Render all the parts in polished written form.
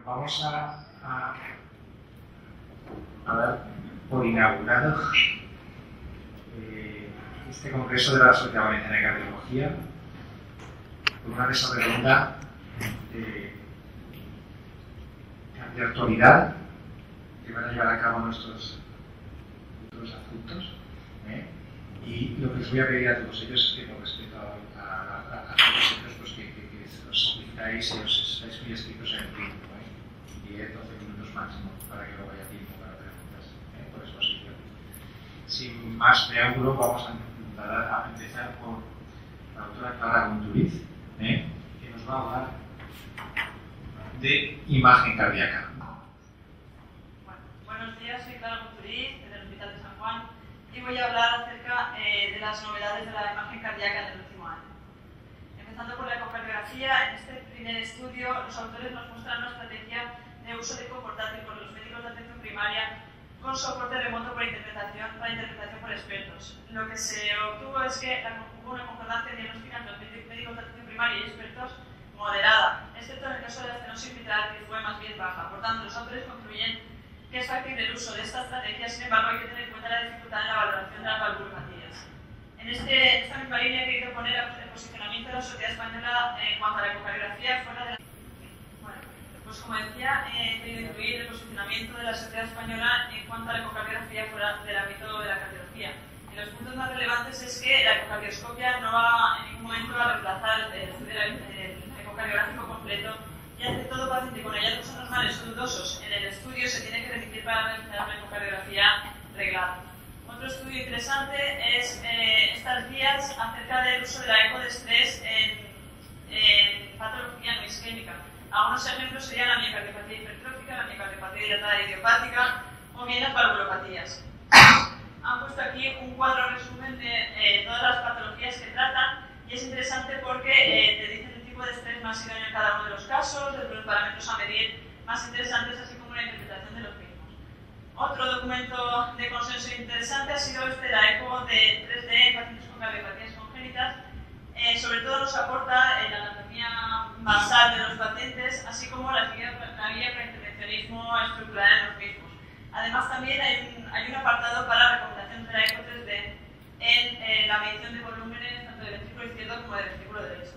vamos a dar por inaugurado este congreso de la Sociedad Valenciana de Cardiología con una mesa redonda de actualidad que van a llevar a cabo nuestros futuros adjuntos. Y lo que les voy a pedir a todos ellos es que, con respecto a todos ellos, pues que os expliquéis y os estáis muy escritos en el tiempo, 10-12 minutos máximo, para que luego haya tiempo para preguntas por exposición. Sin más preámbulo, vamos a empezar con la doctora Clara Gunturiz, que nos va a hablar de imagen cardíaca. Buenos días, soy Clara Gunturiz, del Hospital de San Juan, y voy a hablar acerca de las novedades de la imagen cardíaca en el último año. Empezando por la ecocardiografía, en este primer estudio los autores nos muestran una estrategia de uso de eco portátil por los médicos de atención primaria con soporte remoto para interpretación por expertos. Lo que se obtuvo es que hubo una concordancia diagnóstica entre los médicos de atención primaria y expertos moderada, excepto en el caso de la estenosis mitral, que fue más bien baja. Por tanto, los autores concluyen que es factible el uso de esta estrategia, sin embargo hay que tener en cuenta la dificultad en la valoración de las valvulopatías. En esta misma línea he querido poner el posicionamiento de la Sociedad Española en cuanto a la ecocardiografía fuera de la... Bueno, pues como decía, he querido incluir el posicionamiento de la Sociedad Española en cuanto a la ecocardiografía fuera del ámbito de la cardiología. Y los puntos más relevantes es que la ecocardioscopia no va en ningún momento a reemplazar el ecocardiográfico completo, y ante todo paciente con hallazgos anormales o dudosos en el estudio se tiene que remitir para realizar una ecocardiografía reglada. Otro estudio interesante es estas guías acerca del uso de la eco de estrés en patología no isquémica. Algunos ejemplos serían la miocardiopatía hipertrófica, la miocardiopatía dilatada idiopática o bien las valvulopatías. Han puesto aquí un cuadro resumen de todas las patologías que tratan, y es interesante porque te dicen el tipo de estrés más idóneo en cada uno de los casos, los parámetros a medir más interesantes, así como la interpretación de los mismos. Otro documento de consenso interesante ha sido la eco de 3D en pacientes con cardiopatías congénitas. Sobre todo nos aporta la anatomía basal de los pacientes, así como la guía para intervencionismo estructural en los mismos. Además, también hay un apartado para recomendación de la eco 3D en la medición de volúmenes tanto del ventrículo izquierdo como del ventrículo derecho.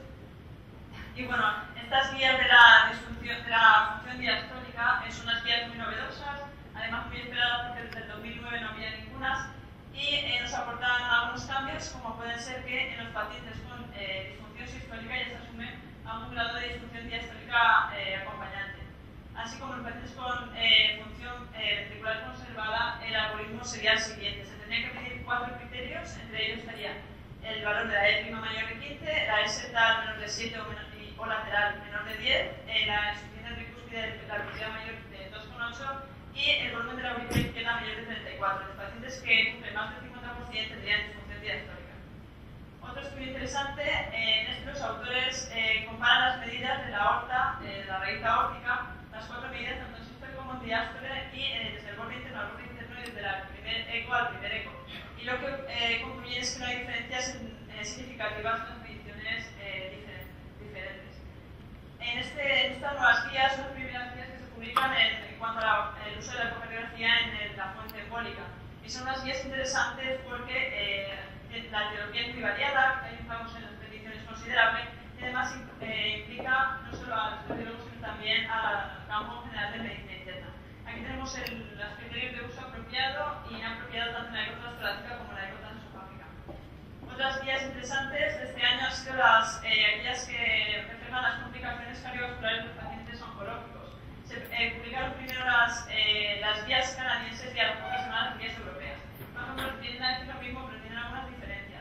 Y bueno, estas guías de la función diastólica son unas guías muy novedosas, además muy esperadas porque desde el 2009 no había ninguna, y nos aportan algunos cambios, como pueden ser que en los pacientes con disfunción sistólica ya se asume a un grado de disfunción diastólica acompañante. Así como en los pacientes con función ventricular conservada, el algoritmo sería el siguiente. Se tendrían que medir 4 criterios, entre ellos estaría el valor de la E' mayor de 15, la S tal menor de 7 o lateral menor de 10, la insuficiencia tricúspide de la velocidad mayor de 2,8 y el volumen de la aurícula izquierda mayor de 34. Los pacientes que cumplen más del 50% tendrían disfunción diastólica. Otro estudio interesante, en este los autores comparan las medidas de la aorta, de la raíz aórtica, las 4 medidas tanto en sístole como en diástole, y desde el borde interno al borde interno y desde el primer eco al primer eco. Y lo que concluyen es que no hay diferencias significativas en las mediciones diferentes. En estas nuevas guías son las primeras guías que se publican en cuanto al uso de la ecocardiografía en la fuente embólica. Y son unas guías interesantes porque la etiología es muy variada, hay un campo en las peticiones considerable, y además implica no solo a los cardiólogos sino también al campo general de medicina interna. Aquí tenemos los criterios de uso apropiado y inapropiado tanto en la eco torácica como en la eco transesofágica. Otras guías interesantes de este año han sido aquellas que reflejan las complicaciones cardiovasculares de los pacientes oncológicos. Se publicaron primero las guías canadienses y a lo que son las guías europeas. Por ejemplo, tienen a decir lo mismo, pero tienen algunas diferencias.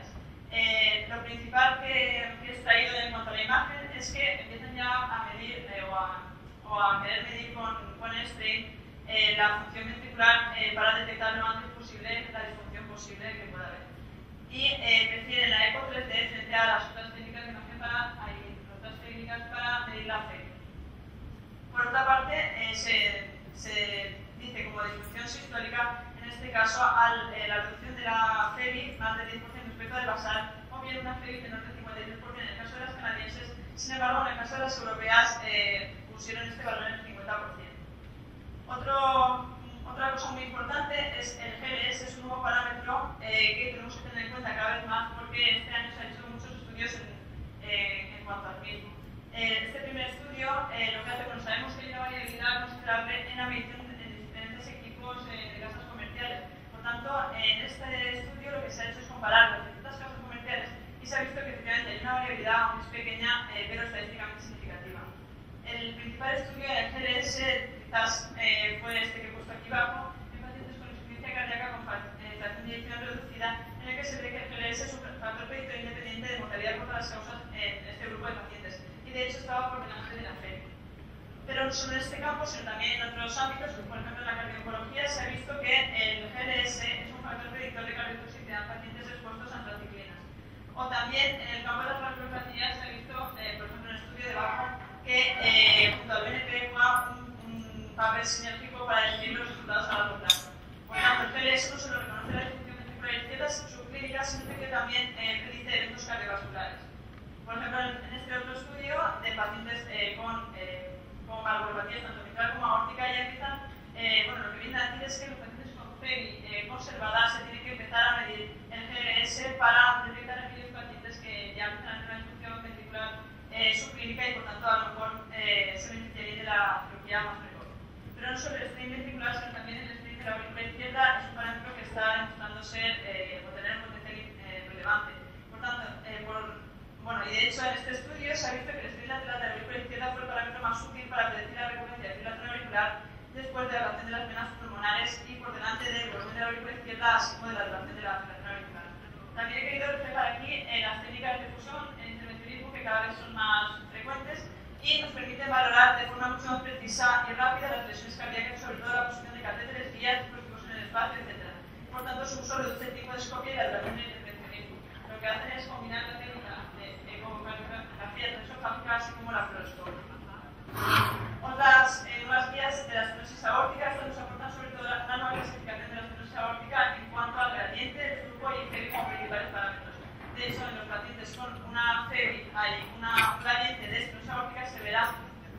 Lo principal que he extraído en cuanto a la imagen es que empiezan ya a medir o a querer medir con el strain la función ventricular para detectar lo antes posible la disfunción posible que pueda haber. Y prefieren la eco 3D frente a las otras técnicas de imagen para medir la fe. Por otra parte, se dice como disfunción sistólica, en este caso, la reducción de la FEBI más del 10% respecto del basal, o bien una FEBI menor del 53% en el caso de las canadienses. Sin embargo, en el caso de las europeas, pusieron este valor en el 50%. Otra cosa muy importante es el GLS, es un nuevo parámetro que tenemos que tener en cuenta cada vez más porque este año se han hecho muchos estudios en cuanto al mismo. Este primer estudio lo que hace, bueno, sabemos que hay una variabilidad considerable en la medición en diferentes equipos de casas comerciales. Por tanto, en este estudio lo que se ha hecho es comparar las distintas casas comerciales y se ha visto que efectivamente hay una variabilidad, aunque es pequeña, pero estadísticamente significativa. El principal estudio de GLS quizás fue este que he puesto aquí abajo, en pacientes con insuficiencia cardíaca con fracción de eyección reducida, en el que se ve que el GLS es un factor predictor independiente de mortalidad por todas las causas en este grupo de pacientes, y de hecho estaba por delante de la FERI. Pero no solo en este campo, sino también en otros ámbitos, como por ejemplo en la cardiología, se ha visto que el GLS es un factor predictor de cardiotoxicidad en pacientes expuestos a antraciclinas. O también en el campo de las valvulopatías se ha visto, por ejemplo, en el estudio de Bajo, que junto al BNP juega un papel sinérgico para definir los resultados a largo plazo. Por tanto, el GLS no solo reconoce la disfunción ventricular izquierda en su clínica, sino que también predice eventos cardiovasculares. Por ejemplo, en este otro estudio de pacientes con valvulopatías tanto mitral como aórtica ya empiezan, lo que viene a decir es que los pacientes con FEBI conservada se tiene que empezar a medir el GLS para detectar aquellos pacientes que ya empiezan a tener una disfunción ventricular subclínica y por tanto a lo mejor se beneficiaría de la cirugía más precoz. Pero no solo el strain ventricular, sino también el strain de la aurícula izquierda es un parámetro que está demostrando ser o tener un potencial relevante. Por tanto, y de hecho en este estudio se ha visto que el strain lateral de la aurícula izquierda fue el parámetro más útil para predecir la recurrencia de fibrilación auricular después de la ablación de las venas pulmonares y por delante del volumen de la aurícula izquierda, así como de la duración de la fibrilación auricular. También he querido reflejar aquí las técnicas de fusión en intervencionismo que cada vez son más frecuentes y nos permiten valorar de forma mucho más precisa y rápida las lesiones cardíacas, sobre todo la posición de catéteres, vías, dispositivos en el espacio, etc. Por tanto, su uso reduce el tiempo de escopia y la duración del intervencionismo. Lo que hacen es combinar la técnica de ecografía transesofágica así como la fluoroscopia. Otras nuevas guías de la estenosis aórtica, estas nos aportan sobre todo una nueva clasificación de la estenosis aórtica en cuanto al gradiente, el flujo y el FEBI como principales parámetros. De hecho, en los pacientes con una FEBI hay un gradiente de estenosis aórtica se verá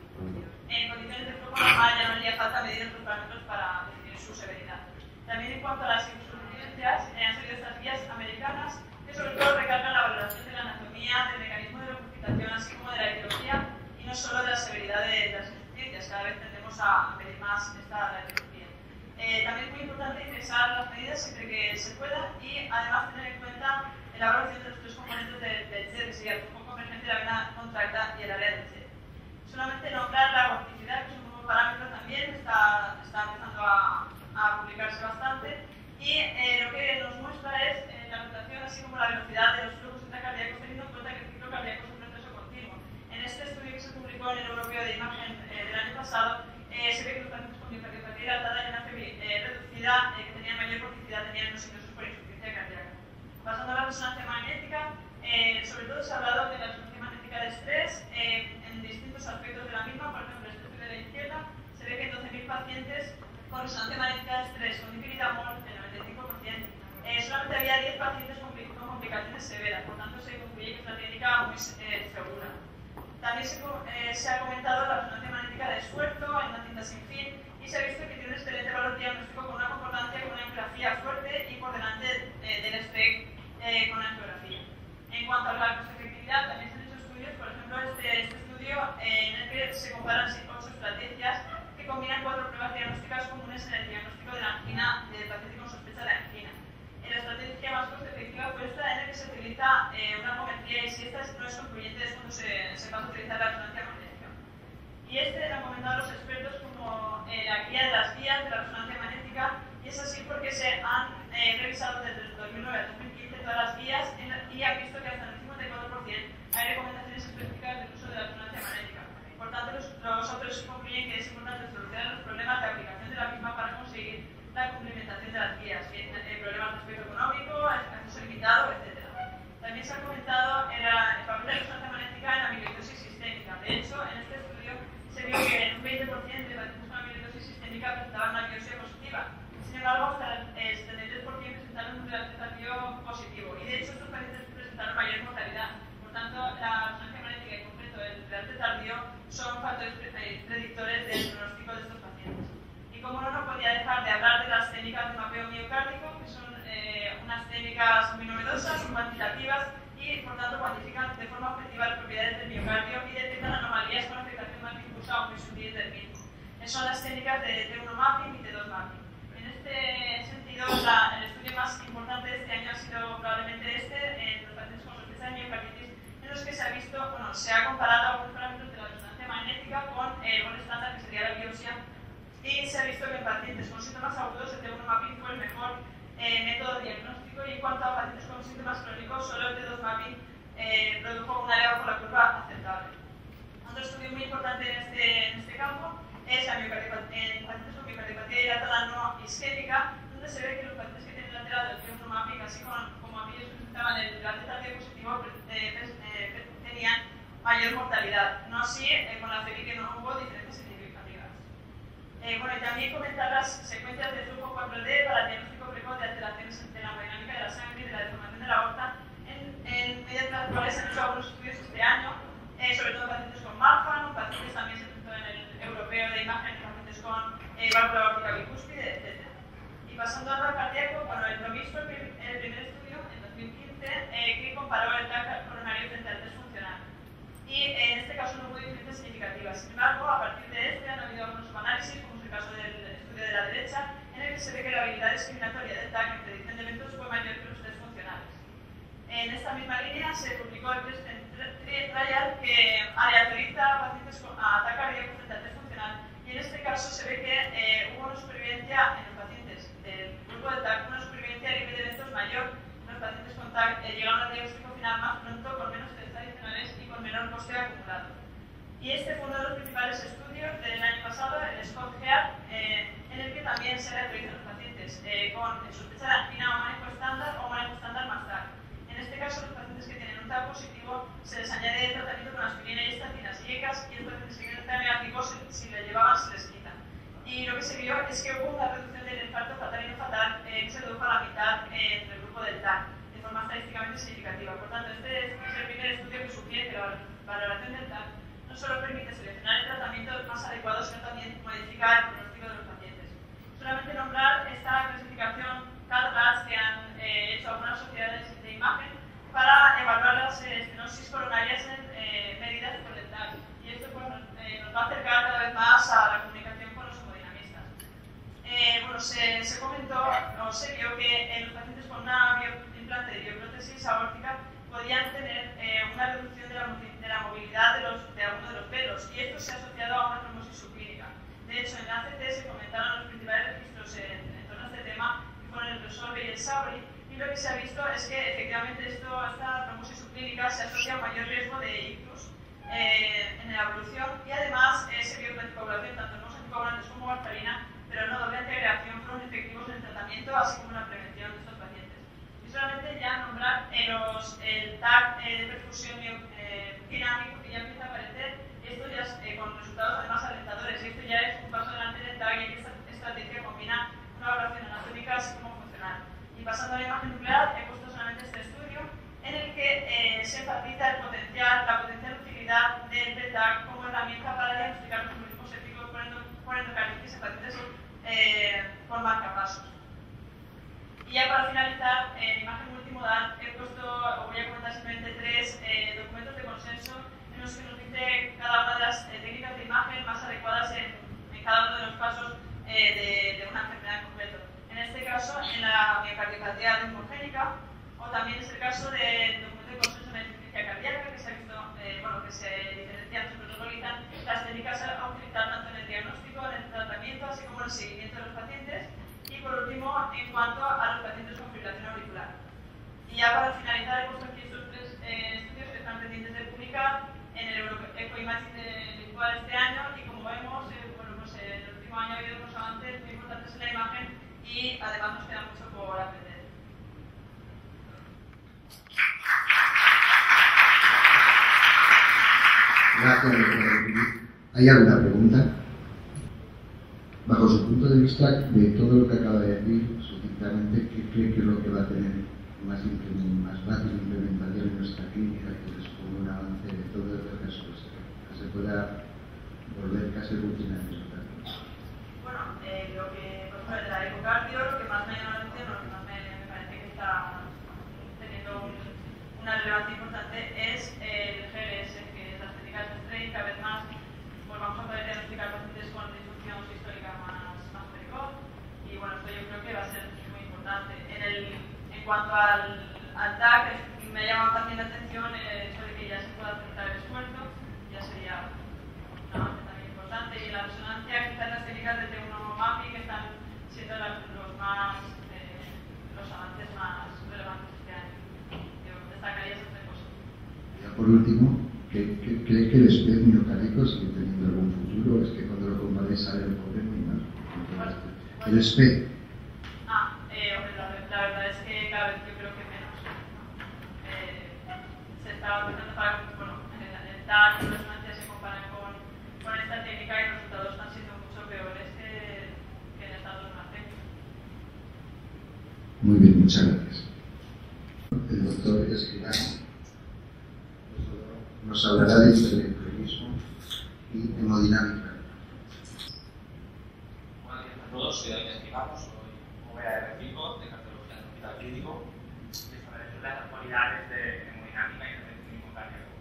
en condiciones de flujo normal, ya no haría falta medir otros parámetros para definir su severidad. También en cuanto a las insuficiencias, han salido estas guías americanas que sobre todo recargan la valoración de la anatomía, del mecanismo de recuperación, así como de la etiología y no solo de la severidad de las insuficiencias. Cada vez tendemos a medir más la etiología. También es muy importante ingresar las medidas siempre que se pueda y además tener en cuenta la evaluación de los tres componentes del CER, que sería el flujo convergente, la vena contracta y el área del CER. Solamente nombrar la vorticidad, que es un nuevo parámetro también, está empezando a publicarse bastante, y lo que nos muestra es la rotación así como la velocidad de los flujos intracardíacos, teniendo en cuenta que el ciclo cardíaco es un proceso continuo. En este estudio que se publicó en el Europeo de Imagen del año pasado, se ve que los pacientes con miocardiopatía dilatada y una FEBI reducida, que tenían mayor vorticidad, tenían unos ingresos por insuficiencia cardíaca. Pasando a la resonancia magnética, sobre todo se ha hablado de la resonancia magnética de estrés en distintos aspectos de la misma. Por ejemplo, en este estudio de la izquierda se ve que en 12.000 pacientes con resonancia magnética de estrés con dipiritamol, el 95%, solamente había 10 pacientes con complicaciones severas, por tanto se concluye que es una técnica muy segura. También se ha comentado la resonancia magnética de esfuerzo en una cinta sin fin y se ha visto que tiene un excelente valor diagnóstico con una concordancia con una angiografía fuerte y por delante del SPEC con una angiografía. En cuanto a la costo-efectividad, también se han hecho estudios, por ejemplo, este estudio en el que se comparan 8 estrategias que combinan 4 pruebas diagnósticas comunes en el diagnóstico de la angina del paciente con sospecha de angina. La estrategia más costo-efectiva fue esta en la que se utiliza una argometría y si esta no es concluyente es cuando se va a utilizar la resonancia magnética. Y lo han comentado los expertos como la guía de las guías de la resonancia magnética, y es así porque se han revisado desde el 2009 al 2015 todas las guías y han visto que hasta en el 54% hay recomendaciones específicas del uso de la resonancia magnética. Por tanto, los autores concluyen que es importante solucionar los problemas de aplicación de la misma para conseguir la complementación de las guías, bien problemas de aspecto económico, acceso limitado, etc. También se ha comentado el papel de la resonancia magnética en la amiloidosis sistémica. De hecho, en este estudio se vio que en un 20% de pacientes con amiloidosis sistémica presentaban una biopsia positiva. Sin embargo, hasta el 73% presentaron un relativo positivo. Y de hecho, estos pacientes presentaron mayor mortalidad. Por tanto, la resonancia magnética, en concreto el delante tardío, son factores predictores del pronóstico de estos pacientes. Y como no podía dejar de hablar de las técnicas de mapeo miocárdico, que son unas técnicas muy novedosas, muy cuantitativas y, por tanto, cuantifican de forma objetiva las propiedades del miocardio y detectan anomalías con afectación más difusa o muy sutil del mismo. Son las técnicas de T1 mapping y T2 mapping. En este sentido, el estudio más importante de este año ha sido probablemente en los pacientes con sospecha de miocarditis, en los que se ha visto, se ha comparado algunos parámetros de la resonancia magnética con el gol estándar, que sería la biopsia, y se ha visto que en pacientes con síntomas agudos el T1 mapping fue el mejor método diagnóstico, y en cuanto a pacientes con síntomas crónicos, solo el T2 mapping produjo un área bajo la curva aceptable. Otro estudio muy importante en este campo es en pacientes con miocardiopatía dilatada no isquémica, donde se ve que los pacientes que tienen alterado el T1 mapping, así como aquellos que presentaban el delante tardío positivo, tenían mayor mortalidad. No así con la FERI, que no hubo diferencias significativas. Bueno, y también comentar las secuencias de flujo 4D para el diagnóstico precoz de alteraciones de la hemodinámica de la sangre y de la deformación de la aorta, en medio de las cuales se han hecho algunos estudios este año, sobre todo pacientes con Marfan, pacientes también se presentó en el europeo de imagen, pacientes con válvula aórtica bicúspide, etc. Y pasando al TAC cardíaco, bueno, lo mismo el primer estudio, en 2015, que comparó el TAC coronario frente al test funcional. Y en este caso no hubo diferencias significativas. Sin embargo, a partir de este han habido algunos subanálisis, como es el caso del estudio de la derecha, en el que se ve que la habilidad discriminatoria del TAC en predicción de eventos fue mayor que los test funcionales. En esta misma línea se publicó el test trial que aleatoriza a pacientes con TAC cardíaco frente al test funcional, y en este caso se ve que hubo una supervivencia en los pacientes del grupo de TAC, una supervivencia a nivel de eventos mayor. Los pacientes con TAC llegaron al diagnóstico final más pronto, con menos test adicionales y con menor coste acumulado. Y este fue uno de los principales estudios del año pasado, el SCOT-GEAR, en el que también se aleatorizan los pacientes con sospecha de angina o manejo estándar más TAC. En este caso, los pacientes que tienen un TAC positivo se les añade el tratamiento con aspirina y estatinas y ECAS, y los pacientes que tienen TAC negativo, si le llevaban, se les quita. Y lo que se vio es que hubo una reducción del infarto fatal y no fatal que se redujo a la mitad en el grupo del TAC, de forma estadísticamente significativa. Por tanto, este es el primer estudio que sugiere que la valoración del TAC no solo permite seleccionar el tratamiento más adecuado, sino también modificar el pronóstico de los pacientes. Solamente nombrar esta clasificación CAT-RATS que han hecho algunas sociedades de imagen para evaluar las estenosis coronarias en medidas por el TAC. Y esto pues, nos va a acercar cada vez más a la comunicación con los hemodinamistas. Bueno, se comentó o se vio que en los pacientes con una implante de bioprótesis aórtica podían tener una reducción de la movilidad de alguno de los pelos, y esto se ha asociado a una trombosis subclínica. De hecho, en la ACT se comentaron los principales registros en torno a este tema, que fueron el Resolve y el SABRI, y lo que se ha visto es que efectivamente esta trombosis subclínica se asocia a un mayor riesgo de ictus en la evolución, y además se vio que la anticoagulación, tanto en los anticoagulantes como warfarina, pero no doble antiagregación, fueron efectivos en el tratamiento, así como en la prevención de estos pacientes. Y solamente ya nombrar el TAC de perfusión dinámico, que ya empieza a aparecer, y esto ya es, con resultados además alentadores, y esto ya es un paso adelante del TAC, y que esta estrategia combina una evaluación anatómica así como funcional. Y pasando a la imagen nuclear, he puesto solamente este estudio en el que se enfatiza la potencial utilidad del TAC como herramienta para diagnosticar los mecanismos épicos por endocarditis en pacientes con marcapasos. Y ya para finalizar, en imagen multimodal he puesto, o voy a comentar simplemente 3 documentos de consenso en los que nos dice cada una de las técnicas de imagen más adecuadas en cada uno de los casos de una enfermedad en concreto. En este caso, en la miocardiopatía neumogénica, o también es el caso del documento de consenso en la insuficiencia cardíaca, que se ha visto, que se diferencian, se protocolizan las técnicas a utilizar tanto en el diagnóstico, en el tratamiento, así como en el seguimiento de los pacientes. Y por último, en cuanto a los pacientes con fibrilación auricular. Y ya para finalizar, he puesto aquí estos 3 estudios que están pendientes de publicar en el EcoImaging de este año, y como vemos, bueno, pues, en el último año ha habido unos avances muy importantes en la imagen, y además nos queda mucho por aprender. Gracias. ¿Hay alguna pregunta? Bajo su punto de vista, de todo lo que acaba de decir, sucintamente, ¿qué cree que es lo que va a tener más fácil implementación en nuestra clínica, que les ponga un avance de todo el resto? pueda volver casi rutinario. Bueno, lo que, por ejemplo, de la ecocardio, lo que más me llama la atención, lo que más me parece que está teniendo una relevancia importante es el GLS, que es las técnicas de strain. Cada vez más pues vamos a poder diagnosticar pacientes con disfunción histórica más precoz, y bueno, esto yo creo que va a ser muy importante. En cuanto al TAC, me ha llamado también la atención eso de que ya se pueda aceptar el esfuerzo, ya sería un avance también importante. Y en la resonancia, quizás las técnicas de T1 mapping que están siendo los avances más relevantes este año. Yo destacaría esas tres cosas. Ya por último, ¿cree que el SPECT miocárdico sigue teniendo algún futuro? Es que cuando lo comparáis sale el problema y mal. El SPECT. La verdad es que cada vez yo creo que menos. Se estaba empezando para, bueno, el TAC y la resonancia se comparan con esta técnica y los resultados están siendo mucho peores que en estas dos técnicas. Muy bien, muchas gracias. El doctor Escribano nos hablará de hiperventriculismo y hemodinámica. Buenos días a todos, soy David Escribano, soy OVA de cardiología del hospital clínico, y establecer las actualidades de hemodinámica y hiperventriculismo cardíaco.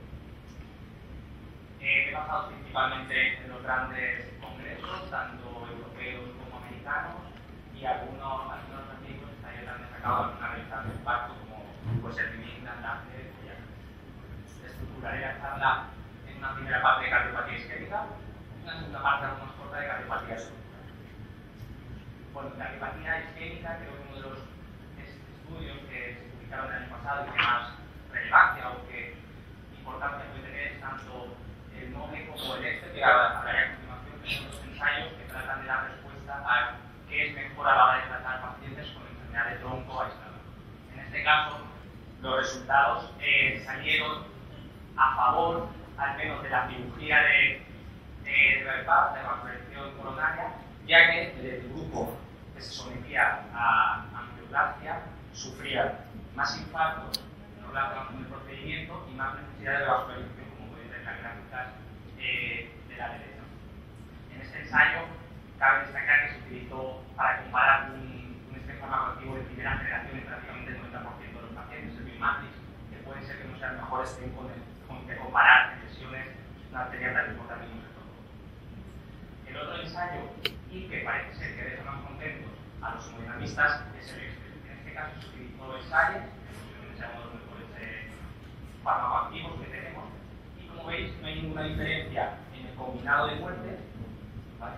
He pasado principalmente en los grandes congresos, tanto europeos como americanos, y algunos artículos que están destacados en una revista de impacto como pues, el Vivienda, Lancet y Yates. Estructuraré la charla en una primera parte de cardiopatía isquémica y una segunda parte algo más corta de cardiopatía estructural. Bueno, cardiopatía isquémica creo que uno de los estudios que se publicaron el año pasado y que más relevancia o que importancia puede tener es tanto el NOVE como el EXTE, que hablaré a continuación, que son dos ensayos que tratan de dar respuesta a qué es mejor a la hora de tratar pacientes con enfermedad de tronco aislada. En este caso, los resultados salieron a favor, al menos de la cirugía de bypass, de evaporización coronaria, ya que el grupo que se sometía a angioplasia sufría más infartos no relacionados con el procedimiento y más necesidad de vascularización, como podéis ver en las gráficas de la derecha. En este ensayo, cabe destacar que se utilizó para comparar un esquema farmacoactivo de primera generación en prácticamente el 90% de los pacientes, el Bilmatrix, que puede ser que no sea el mejor estén con que comparar en lesiones arteriales tan importantes como el tronco. El otro ensayo, y que parece ser que deja más contentos a los hemodinamistas, es el EXTE. En este caso se utilizó el SAIES, que posiblemente sea uno de los mejores farmacoactivos que tenemos, y como veis no hay ninguna diferencia en el combinado de muerte, ¿vale?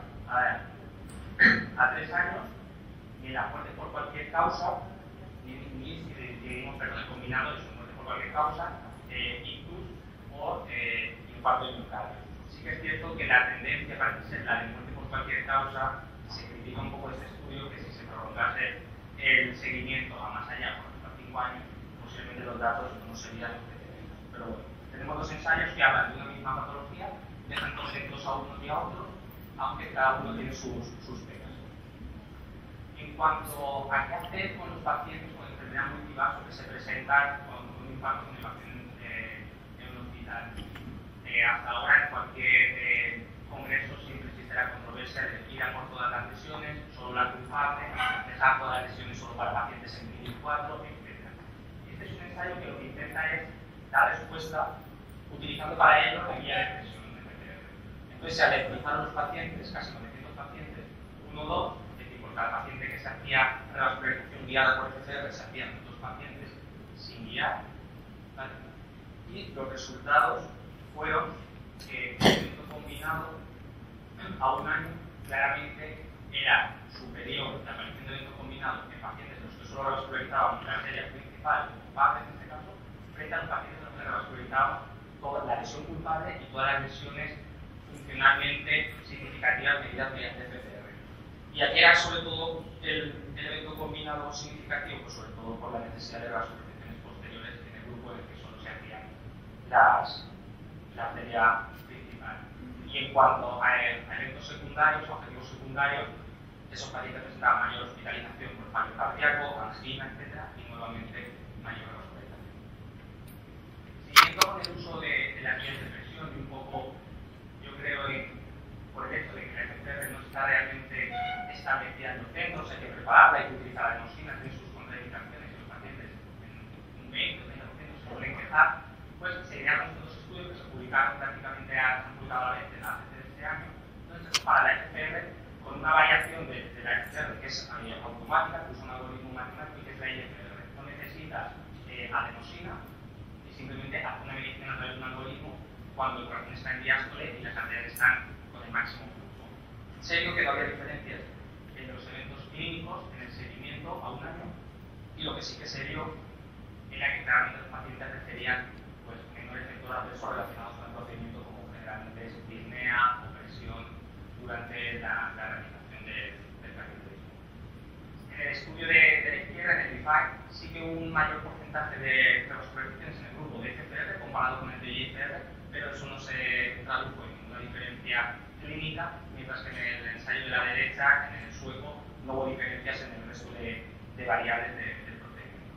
A 3 años, ni en la muerte por cualquier causa, ni el combinado de su muerte por cualquier causa, ictus o infarto de miocardio. Sí que es cierto que la tendencia parece ser la de muerte por cualquier causa. Se critica un poco este estudio que si se prolongase el seguimiento a más allá, por ejemplo, a 5 años, posiblemente los datos no serían los que tenemos. Pero bueno, tenemos dos ensayos que hablan de una misma patología, dejan contentos a unos y a otros, aunque cada uno tiene sus pegas. En cuanto a qué hacer con los pacientes con enfermedad multivaso que se presentan con un infarto con elevación en un hospital, hasta ahora en cualquier congreso siempre existe la controversia de ir a por todas las lesiones, solo la culpable, dejar todas las lesiones solo para pacientes en clinic 4, etc. Este es un ensayo que lo que intenta es dar respuesta utilizando para ello la guía de presión de PCR. Entonces se aleatorizaron los pacientes, casi 900 pacientes, 1-2, es decir, por cada paciente que se hacía revascularización guiada por PCR, se hacían 2 pacientes sin guiar, ¿vale? Y los resultados fueron que el tratamiento combinado a 1 año claramente era superior la aparición de evento combinado en pacientes en los que solo revascularizaban la arteria principal, culpable en este caso, frente a los pacientes en los que revascularizaban toda la lesión culpable y todas las lesiones funcionalmente significativas medidas mediante PCR. Y aquí era sobre todo el evento combinado significativo, pues sobre todo por la necesidad de revascularizaciones posteriores en el grupo en el que solo se hacían la arteria principal. Y en cuanto a eventos secundarios o objetivos secundarios, esos pacientes presentaban mayor hospitalización por fallo cardíaco, angina, etc. y nuevamente mayor hospitalización. Siguiendo con el uso de las guías de presión y un poco empezar, pues se crearon estos dos estudios que se publicaron prácticamente, se han publicado a la vez en la de este año. Entonces, para la FCR, con una variación de la FCR que es automática, que usa un algoritmo matemático y que es la IFR. No necesitas adenosina y simplemente hace una medición a través de un algoritmo cuando el corazón está en diástole y las arterias están con el máximo flujo. En serio que no había diferencias en los eventos clínicos, en el seguimiento a un año, y lo que sí que se vio era que claramente los pacientes referían pues, menor efecto adverso relacionados con el procedimiento, como generalmente es disnea o presión durante la realización del cateterismo. En el estudio de la izquierda, en el DeFi, sí que hubo un mayor porcentaje de retrospecciones en el grupo de FCR comparado con el de IFR, pero eso no se tradujo en ninguna diferencia clínica, mientras que en el ensayo de la derecha, en el sueco, no hubo diferencias en el resto de variables del procedimiento.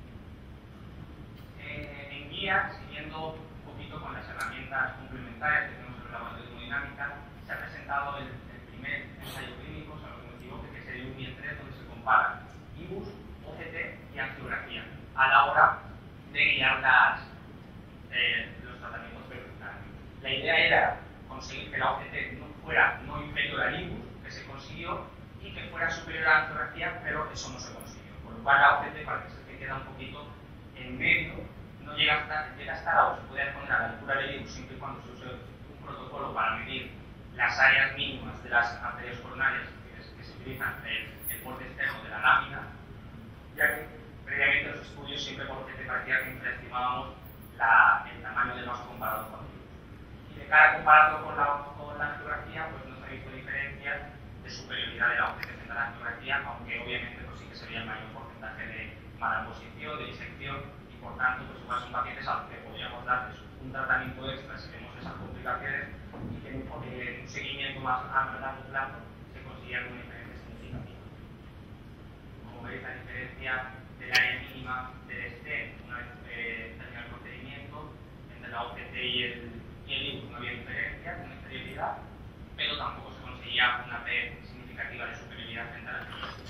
En guía, siguiendo un poquito con las herramientas complementarias que tenemos en el laboratorio de hemodinámica, se ha presentado el primer ensayo clínico, si no me equivoco, que es el UMI3, donde se compara IBUS, OCT y angiografía a la hora de guiar los tratamientos percutáneo. La idea era conseguir que la OCT no fuera no inferior al IBUS, que se consiguió, y que fuera superior a la angiografía, pero eso no se consiguió. Por lo cual la OCT parece ser que queda un poquito en medio, no llega a estar o se puede poner a la altura del IBUS siempre y cuando se use un protocolo para medir las áreas mínimas de las arterias coronarias que se utilizan el borde externo de la lámina, ya que previamente los estudios siempre por OCT parecía que infraestimábamos el tamaño del vaso comparado con el IBUS. Y de cara a compararlo con la angiografía, pues no se ha visto diferencias de superioridad de la OCT frente a la angiografía, aunque obviamente pues sí que se veía el mayor porcentaje de malposición, de disección, y por tanto pues igual son pacientes a los que podríamos darles un tratamiento extra si vemos esas complicaciones y que en un seguimiento más a largo plazo se consigue alguna diferencia significativa. Como veis, la diferencia del área mínima del stent, una vez terminado el procedimiento, entre la OCT y el IBUS no había diferencia con exterioridad, pero tampoco se conseguía una P significativa de superioridad frente a la angiografía.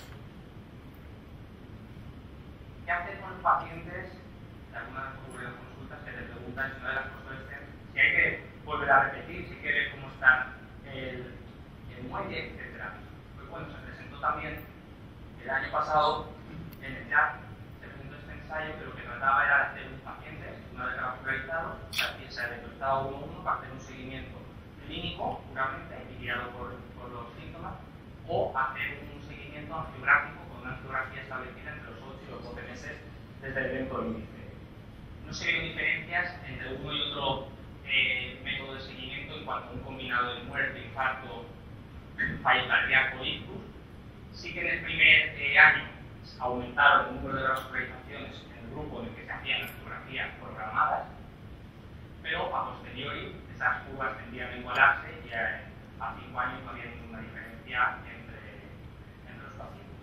¿Qué hacer con los pacientes? Algunas consultas que te preguntan si una de las cosas es si hay que volver a repetir, si hay que ver cómo está el muelle, etc. Pues bueno, se presentó también el año pasado en el JAP, se presentó este ensayo que lo que trataba era de hacer un paciente, una vez realizados, se ha detectado 1-1 para hacer un seguimiento clínico puramente y guiado por los síntomas, o hacer un seguimiento angiográfico con una angiografía establecida entre los 8 y los 12 meses desde el evento índice. No se vieron diferencias entre uno y otro método de seguimiento en cuanto a un combinado de muerte, infarto, fallo cardíaco, ictus. Sí que en el primer año aumentaron el número de hospitalizaciones en el grupo en el que se hacían las fotografías programadas, pero a posteriori esas curvas tendían a igualarse y a 5 años no había ninguna diferencia entre los pacientes.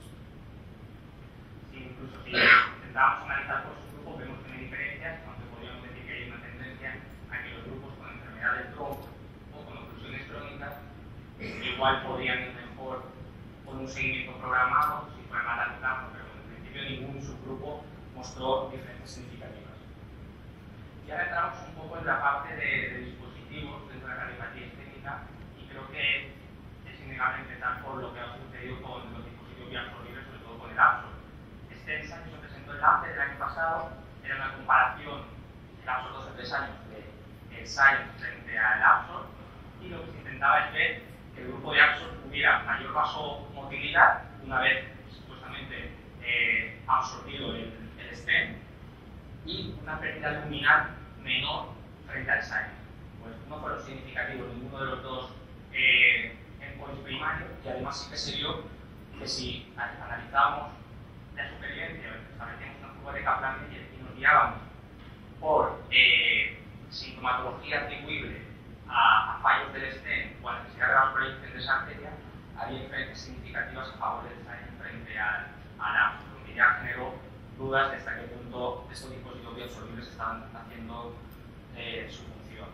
Incluso si intentábamos analizar por subgrupos, vemos que no hay diferencias, aunque podríamos decir que hay una tendencia a que los grupos con enfermedad del tronco o con oclusiones crónicas igual podrían ir mejor con un seguimiento programado, si fuera más largo plazo, pero en principio ningún subgrupo mostró diferencias significativas. Y ahora entramos un poco en la parte de dispositivos dentro de la cardiopatía isquémica, y creo que es innegable empezar por lo que ha sucedido con los dispositivos bioabsorbibles, sobre todo con el Absor. Este ensayo se presentó en Lancet el año pasado, era una comparación del Absor 2 a 3 años del Science frente al Absor, y lo que se intentaba es ver que el grupo de Absor tuviera mayor vasomotilidad una vez supuestamente absorbido el stent y una pérdida luminal menor frente al Science. Pues no fueron significativos ninguno de los dos endpoints primarios, y además sí que se vio que si analizábamos la supervivencia, establecíamos una curva de Kaplan-Meier y nos guiábamos por sintomatología atribuible a fallos del stent o a la necesidad de la proyección de esa arteria, había diferencias significativas a favor del Science frente al Absor, lo que ya generó dudas de hasta qué punto estos dispositivos bioabsorbibles están haciendo su función.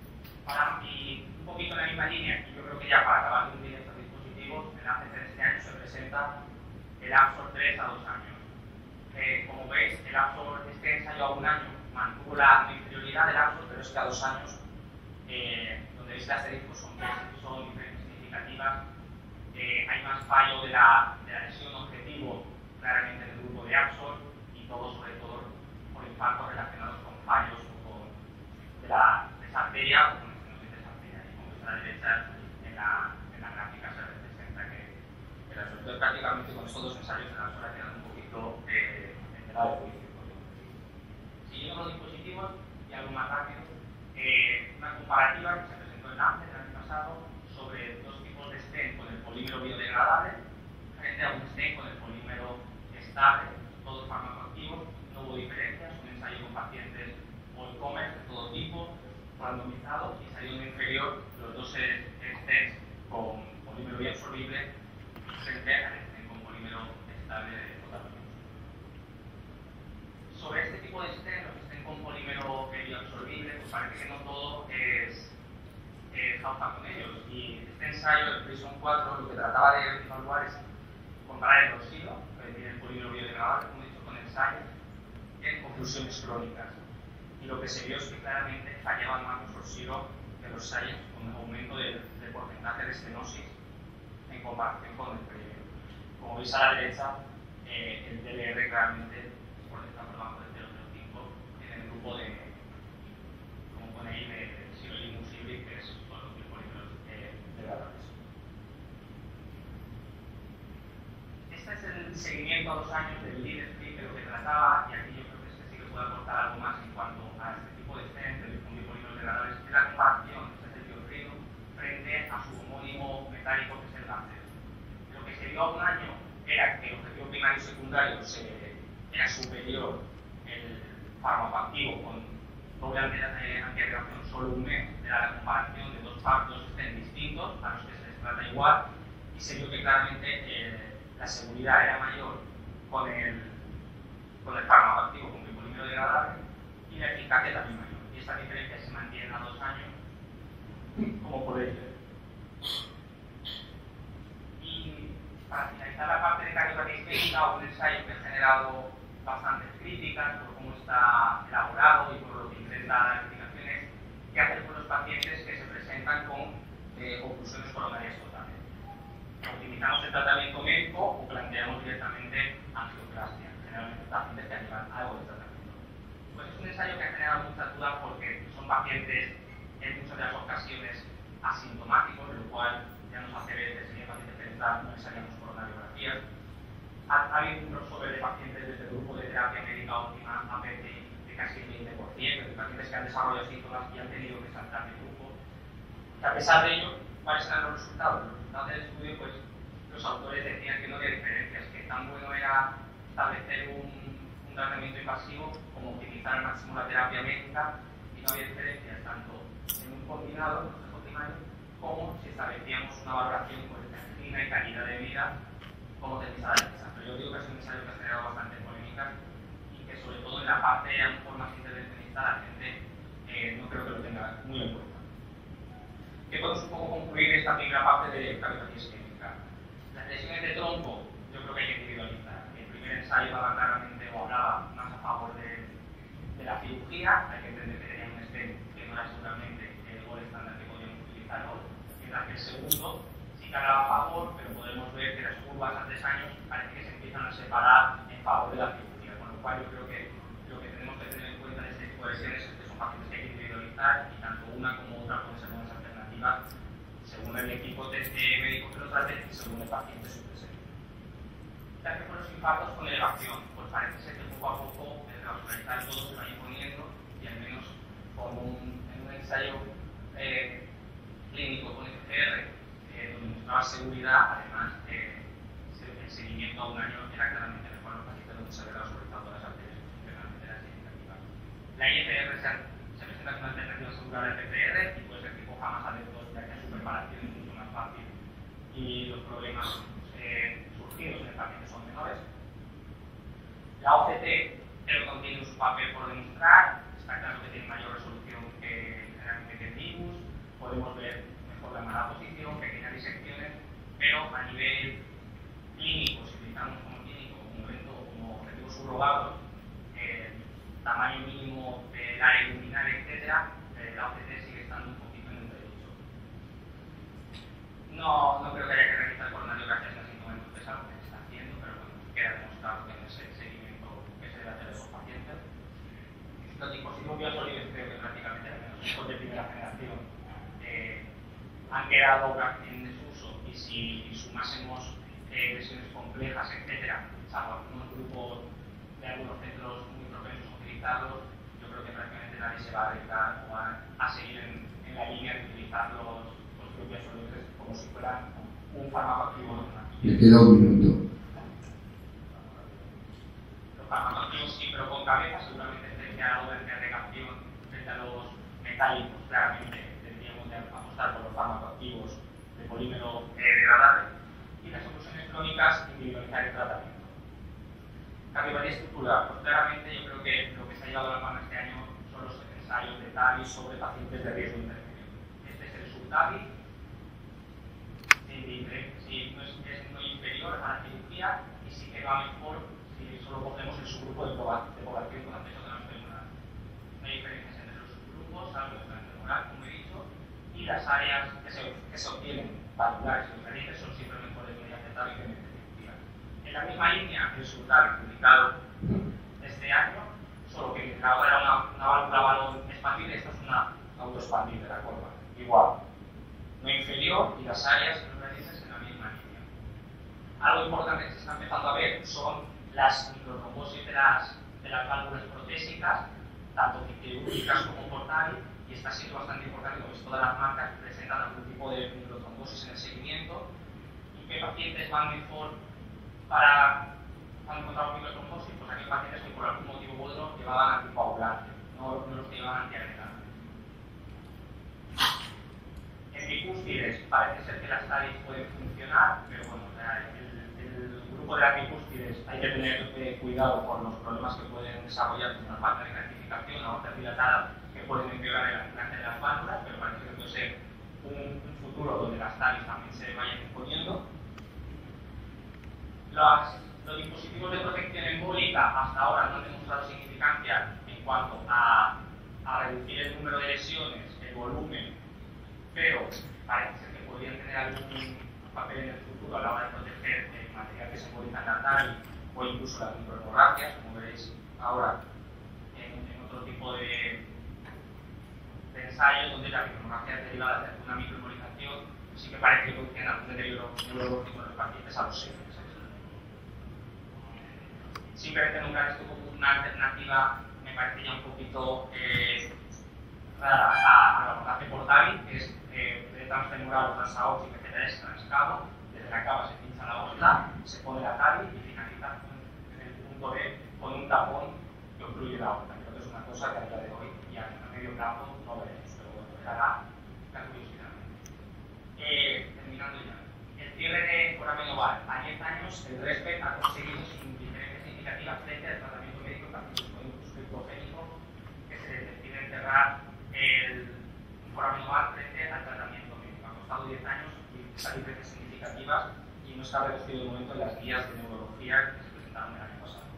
Y un poquito en la misma línea, y yo creo que ya para acabar de unir estos dispositivos, en la ACC de este año se presenta el Absor 3 a 2 años. Como veis, el Absor, este ensayo a 1 año mantuvo la inferioridad del Oxford, pero es que a 2 años, donde veis que las asteriscos son diferencias significativas, hay más fallo de la lesión objetivo claramente en el grupo de Oxford y todo sobre todo por impactos relacionados con fallos o con de esa arteria o con estenosis de esa arteria. Y como veis a la derecha en la gráfica se representa que el resultado prácticamente con estos 2 ensayos en la sola quedan un poquito en el lado de juicio. Siguiendo los dispositivos y algo más rápido, una comparativa que se presentó en Lancet el año pasado sobre 2 tipos de stent con el polímero biodegradable frente a un stent con el polímero estable, todos farmacoactivos, no hubo diferencias, un ensayo con pacientes all-comers de todo tipo, randomizados y saliendo inferior los 2 stents con polímero bioabsorbible frente al stent con polímero estable de totalmente. Sobre este tipo de stent, los stent con polímero bioabsorbible, pues parece que no todo es causa con ellos. Y este ensayo, el PRISM 4, lo que trataba de evaluar es comparar el oxígeno, es decir, el polímero biodegradable, como he dicho, con ensayos en oclusiones crónicas. Y lo que se vio es que claramente fallaban más los oxígenos que los ensayos con un aumento del porcentaje de estenosis en comparación con el previo. Como veis a la derecha, el DLR claramente por debajo del 0,05 en el grupo de, como pone ahí, de sirolimus híbrido, que son los polímeros degradables. Este es el seguimiento a 2 años del líder de lo que trataba, y aquí yo creo que sí que puede aportar algo más en cuanto a este tipo de stent, de polímeros degradables, es la comparación de este biofrido frente a su homónimo metálico que es el Lancet. Lo que se vio a 1 año era que el objetivo primario y secundario era superior el fármaco activo con doble antiagregación solo 1 mes, era la comparación de 2 stents distintos a los que se les trata igual, y se vio que claramente la seguridad era mayor con el fármaco activo con el polímero degradable y la eficacia también mayor. Y estas diferencias se mantienen a 2 años, como podéis ver. Y para finalizar la parte de cardiopatía isquémica, un ensayo que ha generado bastantes críticas por cómo está elaborado y por lo que intenta las indicaciones que hacer con los pacientes que se presentan con oclusiones coronarias totales. Optimizamos el tratamiento médico o planteamos directamente angioplastia, generalmente pacientes que llevan algo de tratamiento. Pues es un ensayo que ha generado muchas dudas porque son pacientes en muchas de las ocasiones asintomáticos, lo cual ya nos hace ver que si hay pacientes que no necesariamos coronariografías. Ha habido un crossover de pacientes desde el grupo de terapia médica óptima a PCI de casi el 20%, de pacientes que han desarrollado síntomas y han tenido que saltar de grupo. Y a pesar de ello, ¿cuáles eran los resultados? Los resultados del estudio, pues los autores decían que no había diferencias, que tan bueno era establecer un tratamiento invasivo como optimizar al máximo la terapia médica, y no había diferencias tanto en un combinado, en un primario, como si establecíamos una valoración por disciplina y calidad de vida como tesis a la defensa. Pero yo digo que es un ensayo que ha generado bastante polémica y que sobre todo en la parte a lo mejor más intervencionista la gente no creo que lo tenga muy en cuenta. Que podemos un poco concluir esta primera parte de cardiopatía isquémica. Las lesiones de tronco yo creo que hay que individualizar. El primer ensayo daba claramente o hablaba más a favor de la cirugía. Hay que entender que tenía un stent que no era seguramente el gol estándar que podíamos utilizar hoy, mientras que el segundo sí que hablaba a favor, pero podemos ver que las curvas a 3 años parece que se empiezan a separar en favor de la cirugía, con lo cual yo creo que lo que tenemos que tener en cuenta de este tipo de lesiones es que son pacientes que hay que individualizar y tanto una como otra pueden ser buenas alternativas según el equipo médico que lo trate y según el paciente su presente. ¿Qué hace con los infartos con elevación? Pues parece ser que poco a poco el revascularizar todo se va imponiendo y al menos en un ensayo clínico con FCR donde mostraba seguridad, además el seguimiento a 1 año era claramente mejor en los pacientes donde se había dado sobre todo las arterias, que realmente era significativa. La IFR se presenta como una alternativa segura al FCR y puede ser que coja más adeptos, ya que su preparación es mucho más fácil y los problemas surgidos en el paciente son menores. La OCT creo que contiene su papel por demostrar, está claro que tiene mayor resolución que generalmente que el virus, podemos ver mejor la mala posición, pequeñas disecciones, pero a nivel clínico, si utilizamos como clínico, como evento, como objetivo subrogado, tamaño mínimo del área luminaria, etc., la OCT sigue estando un poquito en entredicho. No creo que haya que realizar coronariografías en ese momento, que es algo que se está haciendo, pero bueno, queda demostrado que en ese seguimiento que se debe hacer de los pacientes. Los dispositivos biosólidos creo que prácticamente, al menos los de primera generación, han quedado en desuso, y si sumásemos lesiones complejas, etcétera, salvo algunos grupos de algunos centros muy propensos a utilizarlos, yo creo que prácticamente nadie se va a arriesgar o a seguir en la línea de utilizar los propios sólidos como si fueran un fármaco activo normal. Le queda un minuto. Los fármacos activos sí, pero con cabeza seguramente tendría algo de agregación frente a los metálicos. Claramente tendríamos que apostar por los fármacos activos de polímero degradable, y las soluciones crónicas individualizar el tratamiento. Cardiopatía estructural, pues claramente yo creo que lo que se ha llevado a la mano este año son los ensayos de TAVI sobre pacientes de riesgo de intervención. Este es el subTAVI, si no es muy inferior a la cirugía, y sí que va mejor si solo cogemos el subgrupo de población con acceso transfemoral. No hay diferencias entre los subgrupos, salvo el transfemoral, como he dicho, y las áreas que se obtienen valvulares y diferentes son siempre mejores mediante TAVI que mediante cirugía. En la misma línea, el subTAVI publicado este año, solo que la otra era una válvula balón expandible, esta es una autoexpandible, la curva. Igual, no inferior, y las áreas referentes en la misma línea. Algo importante que se está empezando a ver son las microtrombosis de las válvulas protésicas, tanto quirúrgicas como portales, y está siendo bastante importante, como todas las marcas presentan algún tipo de microtrombosis en el seguimiento, y qué pacientes van mejor para encontrar microtrombosis. Pues aquellos pacientes que por algún motivo u otro llevaban anticoagulante, no los que llevaban antiagregante. En bicúspides parece ser que las TAVIs pueden funcionar, pero bueno, el grupo de las bicúspides hay que tener cuidado con los problemas que pueden desarrollar con una falta de calcificación, una aorta dilatada, que pueden empeorar el anclaje de las válvulas, pero parece que puede ser un futuro donde las TAVIs también se vayan imponiendo. Los dispositivos de protección embólica hasta ahora no han demostrado significancia en cuanto a reducir el número de lesiones, el volumen, pero parece ser que podrían tener algún papel en el futuro a la hora de proteger el material que se emboliza en la TAVI o incluso las microhemorragias, como veréis ahora en otro tipo de ensayos donde las microhemorragias derivadas de una microembolización sí que parece que producen algún deterioro neurológico en los pacientes a los 6 meses. Simplemente nombrar esto como una alternativa me parece ya un poquito rara al abordaje por TAVI, que es de transfemoral o transaórtica, que es transcavo. Desde la cava se pincha la aorta, se pone la TAVI y finaliza en el punto B con un tapón que obstruye la aorta. Creo que es una cosa que a día de hoy y a medio plazo no veremos, pero bueno, dejará la curiosidad. Terminando ya. El cierre de foramen oval. A 10 años, el RESPECT ha conseguido sin diferencias significativas frente al tratamiento médico pacientes con un criptogénico que se decide enterrar el foramen oval frente al tratamiento médico. Ha costado 10 años y esas diferencias significativas, y no está recogido de momento en las guías de neurología que se presentaron el año pasado.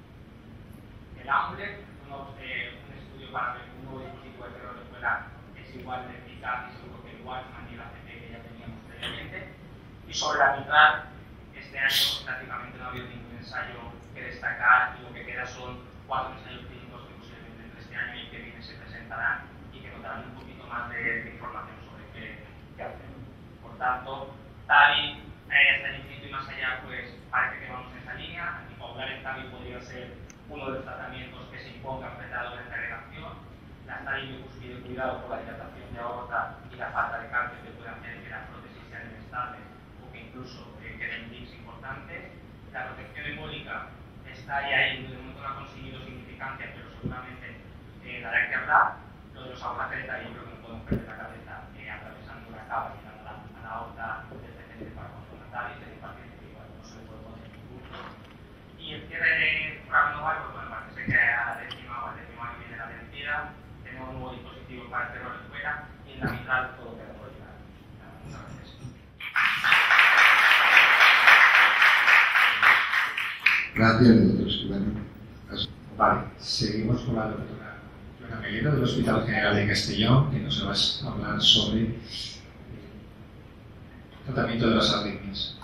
El AMBLE, un estudio para ver un nuevo dispositivo de terror de escuela es igual de eficaz y seguro que el Watchman y el ACP que ya teníamos previamente. Y sobre la mitad, este año prácticamente no ha habido ningún ensayo que destacar, y lo que queda son 4 ensayos clínicos que posiblemente entre este año y el que viene se presentarán y que nos darán un poquito más de información sobre qué hacer. Por tanto, TAVI hasta el infinito y más allá, pues parece que vamos en esa línea. Anticoagular en TAVI podría ser uno de los tratamientos que se impongan frente a la doble agregación. Las TAVI de cuidado por la dilatación de aorta y la falta de cambio que puede hacer que las prótesis sean inestables o que incluso queden leaks importantes. La protección embólica está ahí, de momento no ha conseguido significancia, pero seguramente dará que hablar. Lo de los abordajes de TAVI yo creo que no podemos perder la cabeza atravesando la cava y dando a la aorta del paciente para construir una TAVI, es el paciente que igual no se le puede poner ningún. Y el cierre de foramen oval, pues bueno, parece que a la décima o al décimo año viene la vencida. Tenemos un nuevo dispositivo para el terror de fuera, y en la mitad todo queda por llegar. Muchas gracias. Gracias, doctor Escribano. Vale, seguimos con la doctora Joana Melero del Hospital General de Castellón, que nos va a hablar sobre el tratamiento de las arritmias.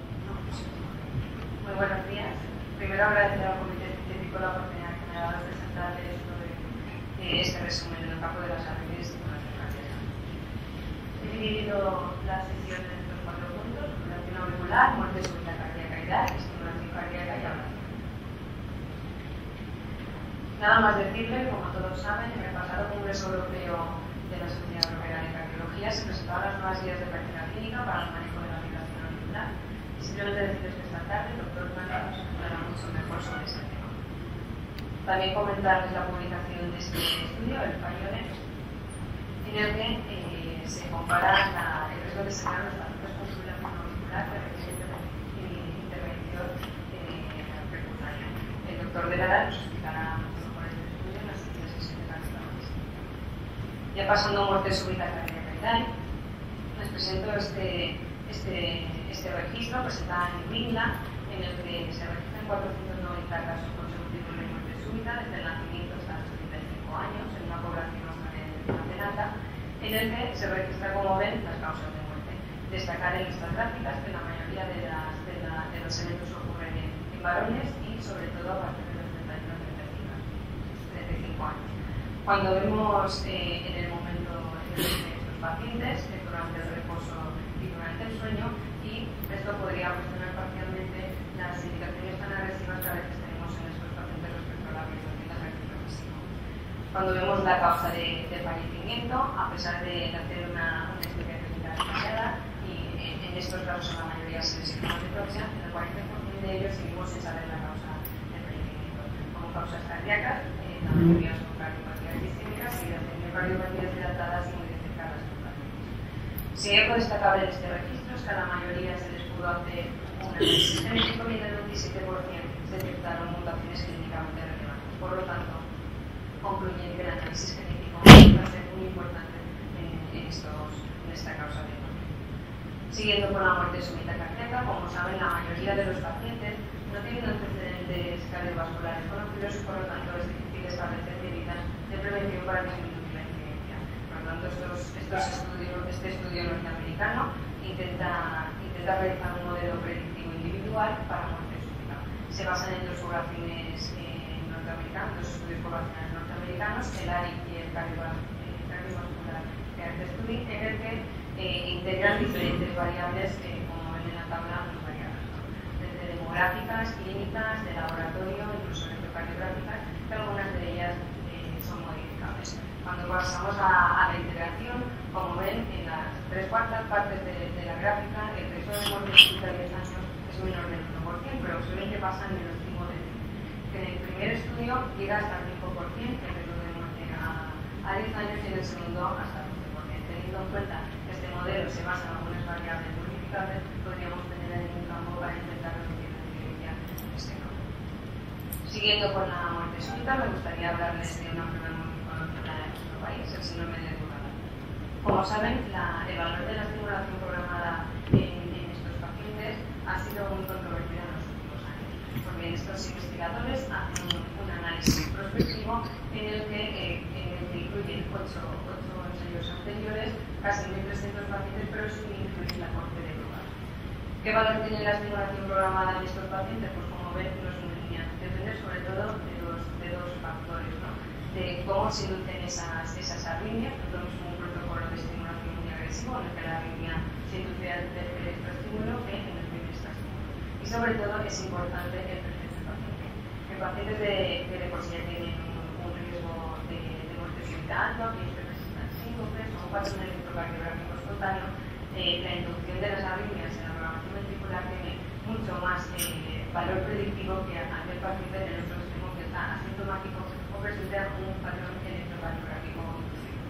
Muy buenos días. Primero agradecer al Comité Científico la oportunidad que me ha dado de presentarles sobre este resumen en el campo de las arritmias y estimulación cardíaca. He dividido las sesiones en los 4 puntos: fibrilación auricular, muerte súbita cardíaca y edad, estimulación cardíaca y ablación. Nada más decirle, como todos saben, en el pasado Congreso Europeo de la Sociedad Europea de Cardiología se presentaban las nuevas guías de práctica clínica para el manejo de la fibrilación auricular. Y simplemente decirles que esta tarde el doctor Manuel nos hablará mucho mejor sobre ese tema. También comentarles la publicación de este estudio, el Pioneer, en el que se compara el riesgo de sangrar los pacientes con fibrilación auricular que requieren intervención percutánea. El doctor Velara nos explicará ya pasando a muerte súbita cardíaca y tal, les presento este registro presentado en New England, en el que se registran 490 casos consecutivos de muerte súbita desde el nacimiento hasta los 35 años, en una población bastante alta, en el que se registra, como ven, las causas de muerte. Destacar en estas gráficas que la mayoría de los eventos ocurren en varones y, sobre todo, a partir de los 35 años. Cuando vemos en el momento de estos pacientes, durante el reposo y durante el sueño, y esto podría cuestionar parcialmente las indicaciones tan agresivas que a veces tenemos en estos pacientes respecto a la violación del ejercicio físico. Cuando vemos la causa de fallecimiento, a pesar de hacer una historia clínica detallada, y en estos casos a la mayoría se les llama necropsia, en el 40% de ellos seguimos sin saber la causa del fallecimiento. Como causas cardíacas, la mayoría son cardiopatías isquémicas y las miocardiopátías dilatadas y muy detectadas por pacientes. Si algo destacable en este registro es que a la mayoría se les pudo hacer un análisis genético y en el 27% se detectaron mutaciones clínicamente relevantes. Por lo tanto, concluyen que el análisis genético va a ser muy importante en esta causa de muerte. Siguiendo con la muerte súbita cardíaca, como saben, la mayoría de los pacientes no tienen antecedentes cardiovasculares conocidos y por lo tanto es difícil establecer medidas de prevención para disminuir la incidencia. Por lo tanto, este estudio norteamericano intenta realizar un modelo predictivo individual para muerte súbita. Se basan en dos poblaciones norteamericanos, dos estudios poblacionales norteamericanos, el ARI y el cardiovascular Heart Study, en el que integran diferentes variables como ven en la tabla, las variables, ¿no? Desde demográficas, clínicas, de laboratorio, incluso electrocardiográficas, que algunas de ellas son modificables. Cuando pasamos a la integración, como ven en las 3/4 partes de la gráfica, el riesgo de muerte súbita a 10 años es menor del 1%, pero se ven que pasan en los últimos de que en el primer estudio llega hasta el 5% el riesgo de muerte a 10 años y en el segundo hasta el 12%. Teniendo en cuenta que este modelo se basa en algunas variables modificables, podríamos tener ahí un campo para intentar reducir la incidencia en este campo. Siguiendo con la muerte súbita, me gustaría hablarles de una enfermedad muy conocida en nuestro país, el síndrome de Durant. Como saben, el valor de la estimulación programada en estos pacientes ha sido muy controvertida en los últimos años, porque estos investigadores hacen un análisis prospectivo en el que incluyen 8 ensayos anteriores, casi 1.300 pacientes, pero sin incluir la corte de Durant. ¿Qué valor tiene la estimulación programada en estos pacientes? Pues como ven, no es muy lineal. Depende sobre todo de dos factores, ¿no? De cómo se inducen esas arritmias. No es un protocolo de estimulación muy agresivo en el que la arritmia se induce desde el extraestímulo que en el primer extraestímulo. Y sobre todo es importante el perfil del paciente. En pacientes que de por sí ya tienen un riesgo de muerte súbita alto, que presentan síncopes o un patrón electrocardiográfico espontáneo, la inducción de las arritmias en la programación ventricular tiene mucho más valor predictivo que aquel paciente en el otro extremo que está asintomático o presenta un patrón electrocardiográfico inducido.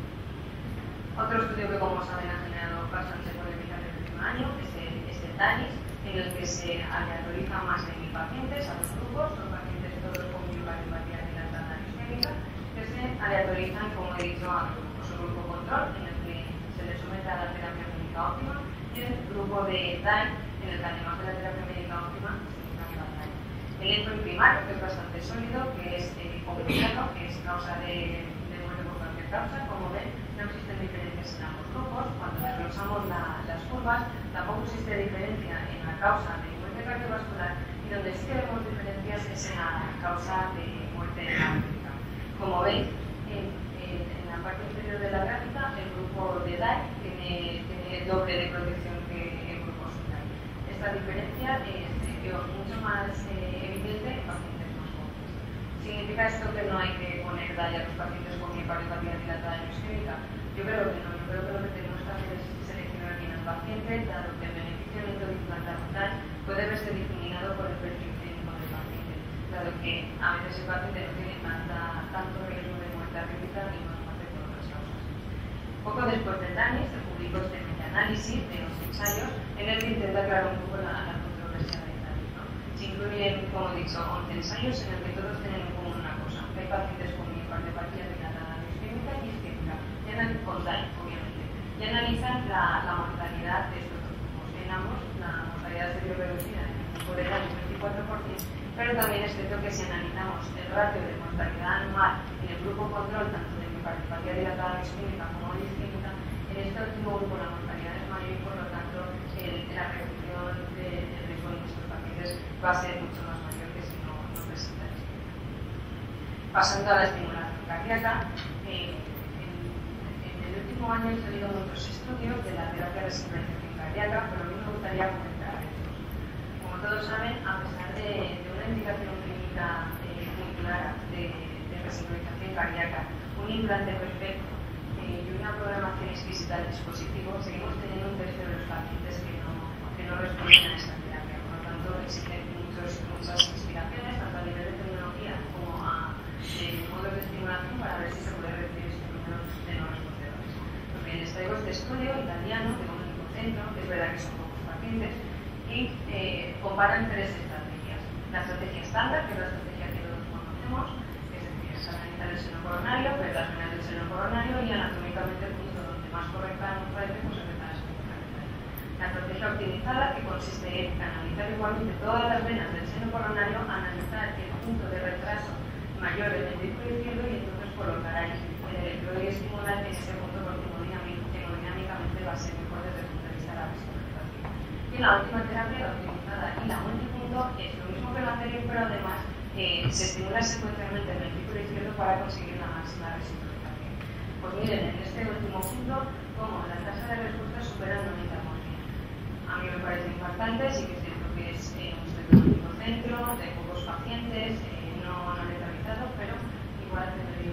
Otro estudio que, como saben, ha generado bastante polémica en el último año es el TANIS, en el que se aleatorizan más de 1.000 pacientes a dos grupos, son pacientes todos con miocardiopatía dilatada isquémica, que se aleatorizan, como he dicho, a dos grupos: un grupo control, en el que se les somete a la terapia médica óptima, y el grupo de DAI, en el que además de la terapia médica óptima se usa la DAI. El endpoint primario, que es bastante sólido, que es comunicado, que es causa de muerte por cualquier causa. Como ven, no existen diferencias en ambos grupos. Cuando desglosamos las curvas, tampoco existe diferencia en la causa de muerte cardiovascular, y donde sí que vemos diferencias es en la causa de muerte hepática. Como veis, en la parte inferior de la gráfica, el grupo de DAI tiene doble de protección que el grupo SUNDAI. Esta diferencia es mucho más evidente en pacientes más jóvenes. ¿Significa esto que no hay que poner DAI a los pacientes con miocardiopatía dilatada isquémica? Yo creo que no. Yo creo que lo que tenemos que hacer es seleccionar bien al paciente, dado que el beneficio de implantar total puede verse difuminado por el perfil clínico del paciente, dado que a veces el paciente no tiene tanto riesgo de muerte arrítmica y no muerte por otras causas. Poco después del DANI se publicó este meta-análisis de los ensayos en el que intenta aclarar un poco la controversia del DANI, ¿no? Se incluyen, como he dicho, 11 ensayos en el que todos tienen en común una cosa, que hay pacientes con miocardiopatía dilatada isquémica y isquémica, con DANI, obviamente, y analizan la mortalidad de estos dos grupos. En ambos, la mortalidad se vio reducida en el grupo de DANI un 24%, pero también es cierto que si analizamos el ratio de mortalidad anual en el grupo control, tanto de miocardiopatía dilatada isquémica como de isquémica, en este último grupo la mortalidad es mayor y por lo tanto la reducción del riesgo de nuestros pacientes va a ser mucho más mayor que si no presenta isquemia. Pasando a la estimulación cardíaca, en el último año he salido muchos estudios de la terapia de estimulación cardíaca, pero a mí me gustaría comentar estos. Como todos saben, a pesar de una indicación clínica muy clara de resincronización cardíaca, un implante perfecto y una programación exquisita del dispositivo, seguimos teniendo un tercio de los pacientes que no responden a esta terapia. Por lo tanto, existen muchas inspiraciones, tanto a nivel de tecnología como a modos de estimulación, para ver si se puede reducir este número de no respondedores. Pues bien, les traigo este estudio italiano de un único centro, que es verdad que son pocos pacientes, y comparan tres estrategias. La estrategia estándar, que es la estrategia que todos conocemos, es decir, es analizar el seno coronario, ver las venas del seno coronario y anatómicamente el punto donde más correcta nos parece, pues empezar a escuchar. La estrategia optimizada, que consiste en analizar igualmente todas las venas del seno coronario, analizar el punto de retraso mayor del ventrículo izquierdo y entonces colocar ahí el electrodo y estimular en ese punto porque hemodinámicamente va a ser mejor desde el punto de vista de la visualización. Y la última terapia, la optimizada y la multipunto, es lo mismo que lo anterior, pero además se estimula secuencialmente el ventrículo izquierdo para conseguir la máxima resincronización. Pues miren, en este último punto, como la tasa de respuesta supera el 90%. A mí me parece impactante, sí que es cierto que es un único centro, de pocos pacientes, no letalizado, pero igual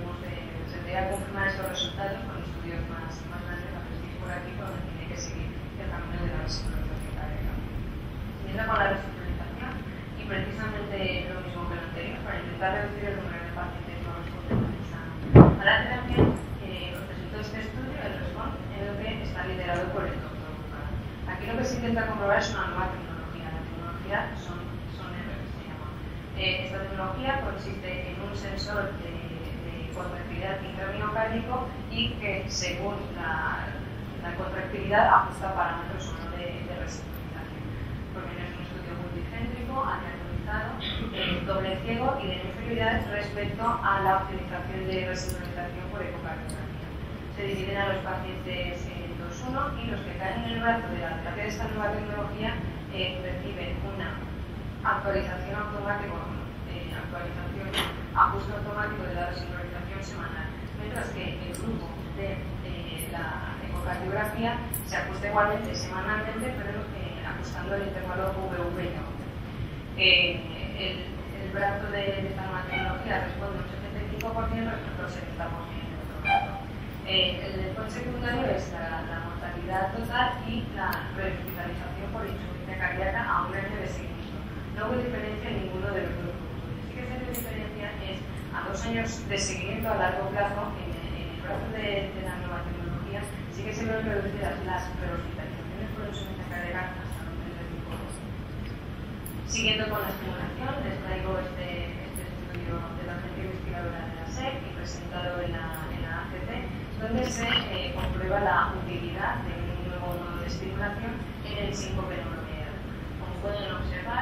se debería confirmar esos resultados con estudios más grandes, a ver si por aquí por donde tiene que seguir el camino de la resincronización cardíaca. Siguiendo con la resincronización, y precisamente lo mismo que lo anterior, para intentar reducir el número de pacientes no respondentes a la terapia, os presento este estudio, el RESPOND, en el que está liderado por el doctor. Aquí lo que se intenta comprobar es una nueva tecnología. La tecnología son RF, se llama. Esta tecnología consiste en un sensor de contractilidad intramiocárdico y que según la contractilidad ajusta parámetros o no de resincronización. Porque no es un estudio multicéntrico, aleatorizado, doble ciego y de inferioridad respecto a la optimización de resincronización por ecocardiografía. Se dividen a los pacientes en 2-1 y los que caen en el brazo de la terapia de esta nueva tecnología reciben una actualización automática, ajuste automático de la resincronización semanal, mientras que el grupo de la ecocardiografía se ajusta igualmente semanalmente, pero ajustando el intervalo VV y AV. El brazo de esta nueva tecnología responde un 75% respecto al 70% del otro brazo. El endpoint secundario es la mortalidad total y la revitalización por insuficiencia cardíaca a un año de seguimiento. No hubo diferencia en ninguno de los dos grupos. Sí que se ve diferencia es a 2 años de seguimiento a largo plazo en el brazo de la nueva tecnología. Sí que se ven reducidas las revitalizaciones por insuficiencia cardíaca hasta un 35%. Siguiendo con la estimulación, les traigo este estudio de la agencia investigadora de la SEC y presentado en la ACT, donde se comprueba la utilidad de un nuevo modo de estimulación en el síncope neuromidiano. Como pueden observar,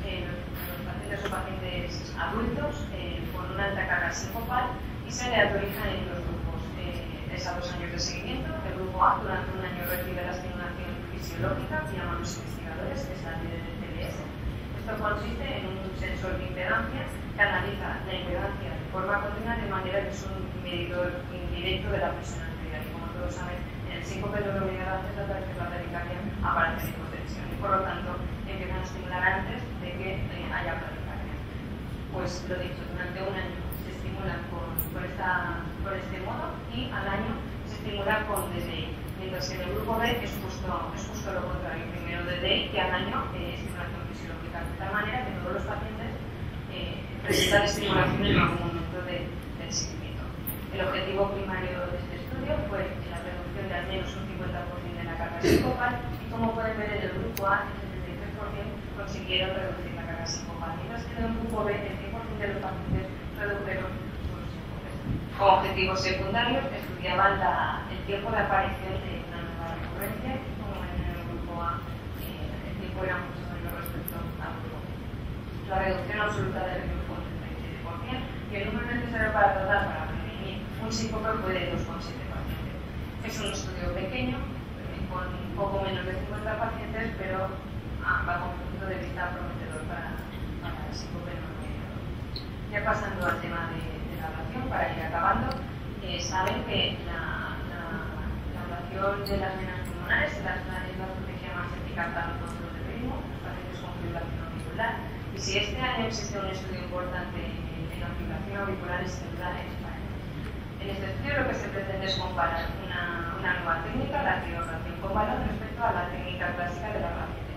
los pacientes son pacientes adultos con una alta carga sincopal y se aleatorizan en dos grupos. Es a 2 años de seguimiento. El grupo A durante un año recibe la estimulación fisiológica que llaman los investigadores, que es la del TLS. Esto consiste en un sensor de impedancia que analiza la impedancia de forma continua de manera que es un medidor indirecto de la presión arterial. Y como todos saben, en el síncope de la unidad de la taquicardia aparece la hipotensión y por lo tanto empiezan a estimular antes de que haya taquicardia. Pues lo dicho, durante un año se estimulan por este modo y al año se estimula con DDI, mientras que en el grupo B es justo lo contrario. Primero DDI y al año estimulación fisiológica, de tal manera que todos los pacientes presentan estimulación en algún momento del seguimiento. El objetivo primario de este estudio fue la reducción de al menos un 50% de la carga sincopal y como pueden ver en el grupo A, el 73% consiguieron reducir la carga sincopal, mientras que en el grupo B el 100% de los pacientes redujeron sus síncopes. Como objetivos secundarios estudiaban el tiempo de aparición de una nueva recurrencia y como ven en el grupo A el tiempo era mucho mayor respecto al grupo B. La reducción absoluta del riesgo fue un 37% y el número necesario para prevenir un síncope fue de 2,7 pacientes. Es un estudio pequeño, con poco menos de 50 pacientes, pero bajo un punto de vista prometedor para el síncope no mediado. Ya pasando al tema de la ablación, para ir acabando, saben que la ablación de las venas pulmonares es la estrategia más eficaz para el control del ritmo, los pacientes con fibrilación auricular. Y si este año existe un estudio importante en la fibrilación auricular es sin duda en España. En este estudio lo que se pretende es comparar una nueva técnica, la crioablación con balón, respecto a la técnica clásica de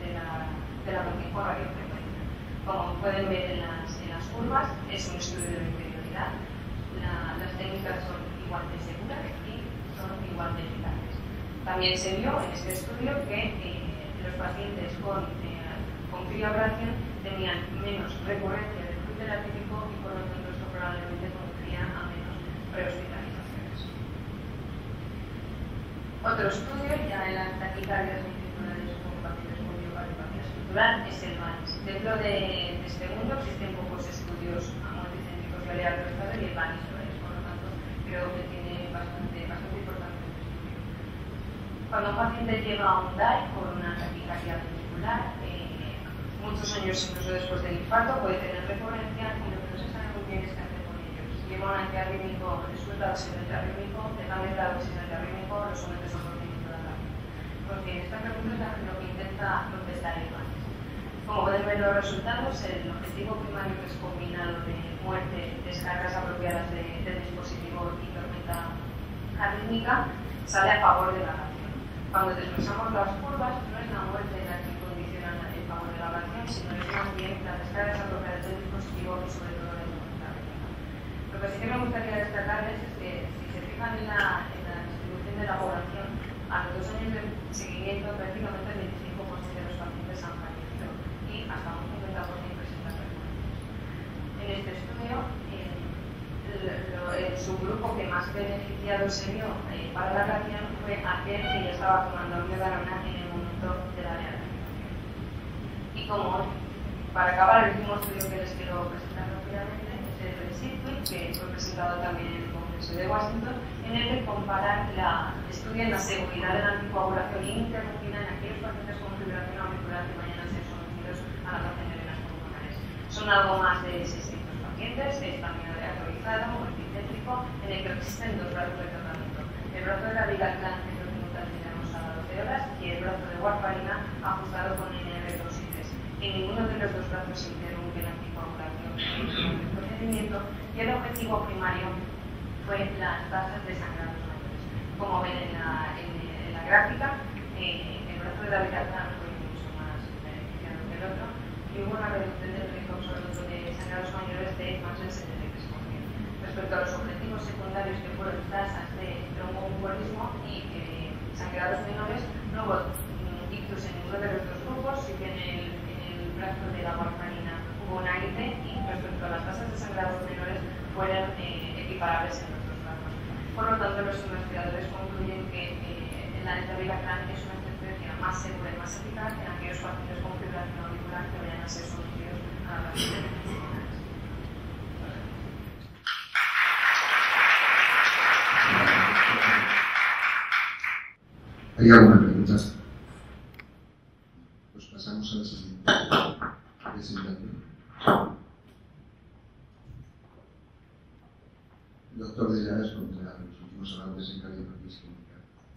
la ablación por radiofrecuencia. Como pueden ver en las curvas, es un estudio de interioridad. Las técnicas son igual de seguras y son igual de eficaces. También se vio en este estudio que los pacientes con crioablación tenían menos recurrencia del flujo atípico y por lo tanto esto probablemente conduciría a menos rehospitalizaciones. Otro estudio, ya en las taquicardias ventriculares con pacientes con miopatía estructural, es el VANIS. Dentro de este mundo existen pocos estudios multicéntricos y aleatorizados y el VANIS lo es, por lo tanto creo que tiene bastante importancia este estudio. Cuando un paciente lleva un DAI con una taquicardia ventricular, muchos años incluso después del infarto puede tener recurrencia y lo que no se sabe muy bien es qué hacer con ellos. Si lleva un antiarrítmico, resulta oxidante arrítmico, le cambian el oxidante arrítmico, lo sometes a un procedimiento de alarma. Porque esta pregunta es lo que intenta contestar el VANIS. Como pueden ver los resultados, el objetivo primario que es combinado de muerte, descargas apropiadas del dispositivo y tormenta arrítmica sale a favor de la ablación. Cuando desglosamos las curvas, no es la muerte la que condiciona el favor de la ablación, sino es más bien las descargas apropiadas del dispositivo y sobre todo de la tormenta arrítmica. Lo que sí que me gustaría destacarles es que si se fijan en la distribución de la población, a los 2 años de seguimiento prácticamente el 25% de los pacientes han fallecido y hasta un 50% presentan recurrencias. En este estudio, el subgrupo que más beneficiado se vio para la ablación fue aquel que ya estaba tomando amiodarona en el momento de la reanimación. Y como para acabar, el último estudio que les quiero presentar rápidamente es el RESITWIC, que fue presentado también en el Congreso de Washington, en el que estudian la seguridad de la anticoagulación ininterrumpida en aquellos pacientes con fibrilación auricular que vayan a ser sometidos a la ablación de venas pulmonares. Son algo más de 600 pacientes, es también aleatorizado, multicéntrico, en el que existen 2 brazos de tratamiento. El brazo de la Digaltran, que es lo que tenemos a 12 horas, y el brazo de warfarina ajustado con NR2 y 3. En ninguno de los 2 brazos se interrumpe la anticoagulación durante el procedimiento y el objetivo primario fue las tasas de sangrados mayores. Como ven en la gráfica, el brazo de la Digaltran fue mucho más beneficiado que el otro y hubo una reducción del riesgo absoluto de sangrados mayores de más del 73%. Respecto a los objetivos secundarios que fueron tasas de tromboembolismo y sangrados menores, no hubo ictus en ninguno de los 2 grupos, si bien en el brazo de la warfarina hubo una IT y respecto a las tasas de sangrados menores fueron equiparables en los 2 brazos. Por lo tanto, los investigadores concluyen que la Digaltran es una estrategia más segura y más eficaz en aquellos pacientes con fibrilación auricular que vayan a ser sometidos a la radiación de pulmonares. ¿Hay alguna pregunta? Pues pasamos a la siguiente presentación. El doctor de Llagas contra los últimos avances en cardiopatía isquémica.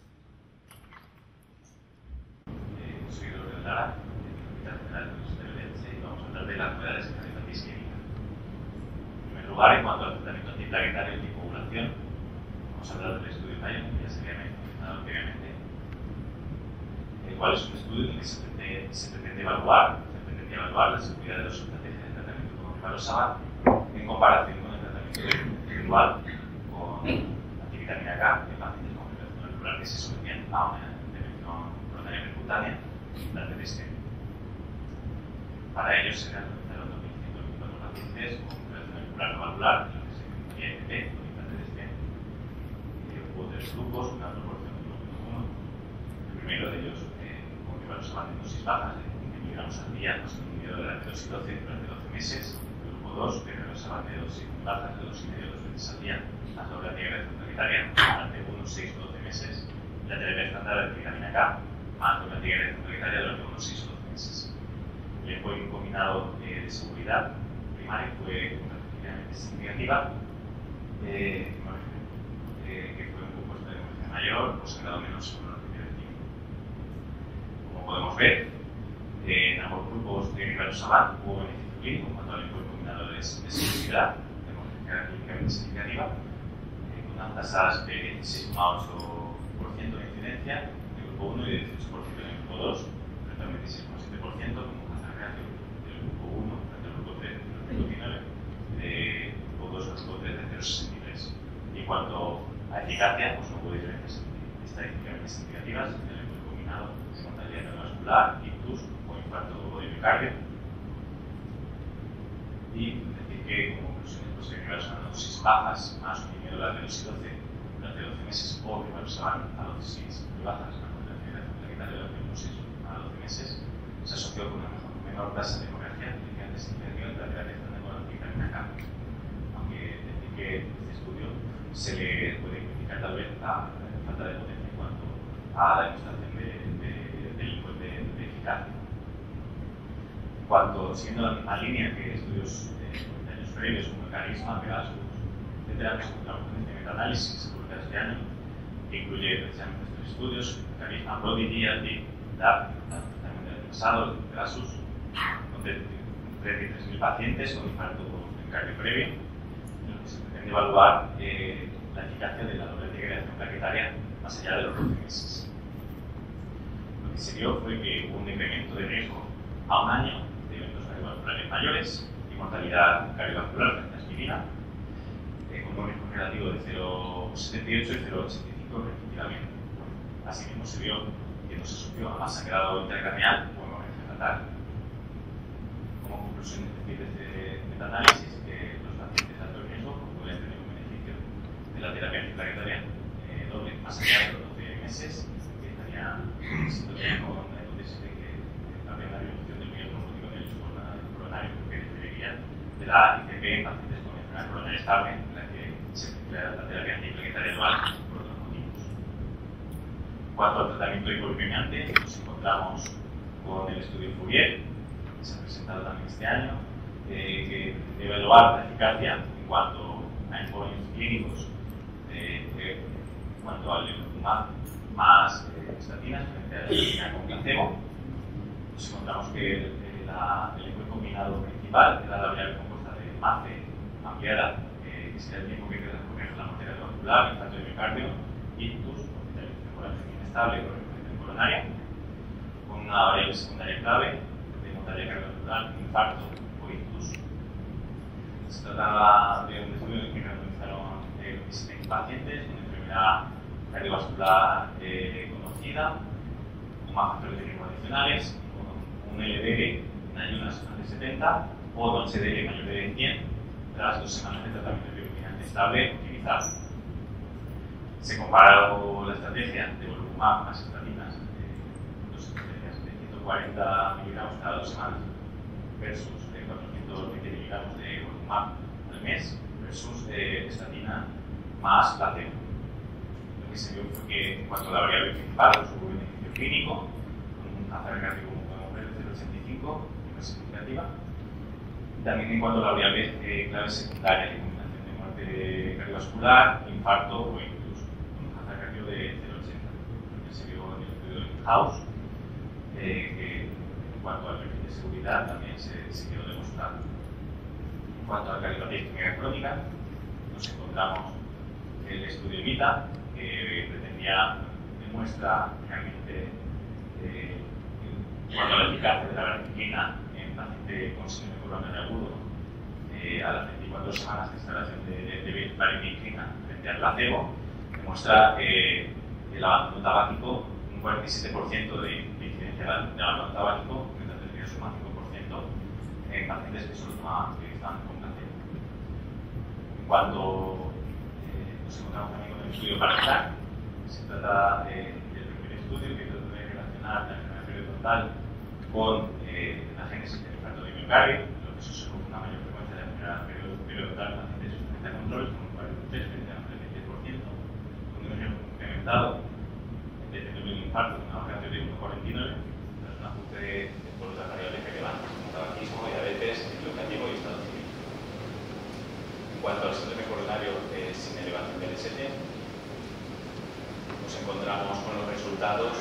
Soy el doctor de Lara, del Hospital General de Elche, y vamos a hablar de las novedades en cardiopatía isquémica. En primer lugar, en cuanto al tratamiento antiplaquetario y anticoagulación, vamos a hablar del estudio Lion, que ya se había mencionado previamente, el cual es un estudio en el que se pretende evaluar la seguridad de las estrategias de tratamiento con rivaroxaban en comparación con el tratamiento individual con antivitamina K en pacientes con fibrilación auricular que se sometían a una intervención coronaria percutánea durante el esquema. Para ello se realizaron 2.124 pacientes con fibrilación auricular no valvular, en lo que se incluía ITP, con implante de esquema. Hubo 3 grupos, una proporción de 1.1. El primero de ellos con rivaroxaban de dosis bajas de 15 miligramos al día, más disminuido de la dosis 12 durante 12 meses. El grupo 2, que rivaroxaban de dosis muy bajas de 2,5 2 veces al día, más doble antiagregación plaquetaria durante unos 6 o 12 meses. Y la terapia estándar de vitamina K, más doble antiagregación plaquetaria durante unos 6 o 12 meses. El enfoque combinado de seguridad primaria fue relativamente significativa, que fue un compuesto de emergencia mayor o sangrado menos según el primer tiempo. Como podemos ver, en ambos grupos de rivaroxaban hubo beneficio clínico en cuanto al enfoque combinado de seguridad, de emergencia clínicamente significativa, con unas tasas de 16,8% de incidencia en el grupo 1 y de 18% en el grupo 2, frente al 26,7% como tasa de reacción del grupo 1 frente al grupo 3 de 0,19, del grupo 2 al grupo 3 de 0,63. Y en cuanto a eficacia, pues no hubo diferencias estadísticamente significativas en el enfoque combinado de mortalidad cardiovascular, ictus o infarto de miocardio. Y decir que, como conclusiones, pues que rivaroxaban a dosis bajas más un inhibidor de la dosis 12 durante 12 meses o rivaroxaban a dosis muy bajas más una antiagregación plaquetaria durante unos 6 a 12 meses se asoció con una menor tasa de hemorragia ligeramente significativa entre la terapia estándar con antivitamina K. Aunque decir que este estudio se le puede criticar tal vez la falta de potencia en cuanto a la demostración del enfoque de eficacia. En cuanto, siguiendo la misma línea que estudios de años previos como el Carisma, Pegasus, etcétera, que se encontramos en este metaanálisis que se publica este año, que incluye precisamente estos estudios, Carisma, Prodigy, Aldi, DAP, también del año pasado, Pegasus, con 33.000 pacientes con infarto miocardio previo, en lo que se pretende evaluar la eficacia de la doble antiagregación plaquetaria más allá de los 12 meses. Lo que se vio fue que hubo un incremento de riesgo a un año de eventos cardiovasculares mayores y mortalidad cardiovascular frente a aspirina, con un riesgo relativo de 0,78 y 0,85 respectivamente. Asimismo se vio que no se asoció a más sangrado intracraneal o hemorragia fatal. Como conclusión de este metaanálisis, que los pacientes de alto riesgo pueden tener un beneficio de la terapia antiplaquetaria doble más allá de los 12 meses, que estaría sintonía con la hipótesis de que también la reducción del riesgo osmótico en el coronario que debería de la ICP en pacientes con enfermedad coronaria estable, en la que se emplea la terapia antiplaquetaria dual por otros motivos. En cuanto al tratamiento hipolipemiante, nos encontramos con el estudio Fourier, que se ha presentado también este año, que debe evaluar la eficacia en cuanto a endpoints clínicos, en cuanto al lebromumab más estatinas frente a la esquina con placebo. Nos encontramos que el enfoque combinado principal era la variable compuesta de MACE ampliada, que sería el tiempo que queda por la mortalidad cardiovascular, infarto de miocardio, ictus, hospitalización por acción inestable con reposición coronaria, con una variable secundaria clave de mortalidad cardiovascular, infarto o ictus. Se trataba de un estudio en el que randomizaron 17 pacientes con enfermedad cardiovascular conocida, con más factores de riesgo adicionales, con un LDL en ayunas más de 70 o un HDL mayor de 100 tras 2 semanas de tratamiento bioquímico estable utilizado. Se comparó la estrategia de volumumab más estatinas, 140 miligramos cada 2 semanas versus 420 miligramos de Volumab al mes versus estatina más placebo. Lo que se vio fue que en cuanto a la variable principal, hubo un beneficio clínico, con un azar cardíaco, como podemos ver, de 0,85, que no es significativa. También en cuanto a la variable clave secundaria, de combinación de muerte cardiovascular, infarto o incluso con un azar cardíaco de 0,80. Que se vio en el estudio de House, que en cuanto al perfil de seguridad también se quedó demostrado. En cuanto a la cardiopatía isquémica crónica, nos encontramos el estudio EVITA, que pretendía demuestra realmente en cuanto a la eficacia de la verticina en paciente con síndrome coronario agudo a las 24 semanas de instalación de vareniclina frente al placebo, demuestra el abandono tabáquico un 47% de incidencia de abandono tabáquico frente al 32,5% en pacientes que solo tomaban, que estaban con placebo. En cuanto nos encontramos también con el estudio Paraclac, se trata del primer estudio que trata de relacionar la enfermedad periodontal con la génesis del infarto de miocardio, lo que se observó una mayor frecuencia de la enfermedad periodontal en pacientes frente a control, con un 43 frente a un 33%, con un incrementado de un infarto con una ratio de 1,49, tras un ajuste por otras variables relevantes como tabaquismo, diabetes, educativo y estado civil. En cuanto al síndrome coronario sin elevación del ST, nos encontramos con los resultados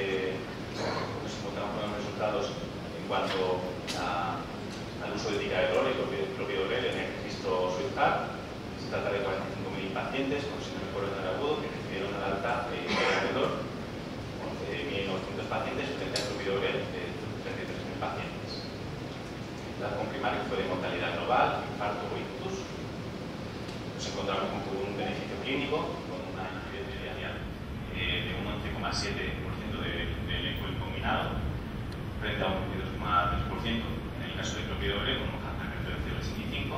en cuanto al uso de ticagrelor y clopidogrel en el registro SWIFT-CAR. Se trata de 45.000 pacientes con síndrome coronario agudo que recibieron al alta de ticagrelor, 11.900 pacientes frente a clopidogrel de 33.000 pacientes. La con primario fue de mortalidad global, infarto o ictus. Nos encontramos con un beneficio clínico con una incidencia diaria de un 11,7% del eco combinado frente a un 22,3% en el caso de clopidogrel con un hazard de 0,85,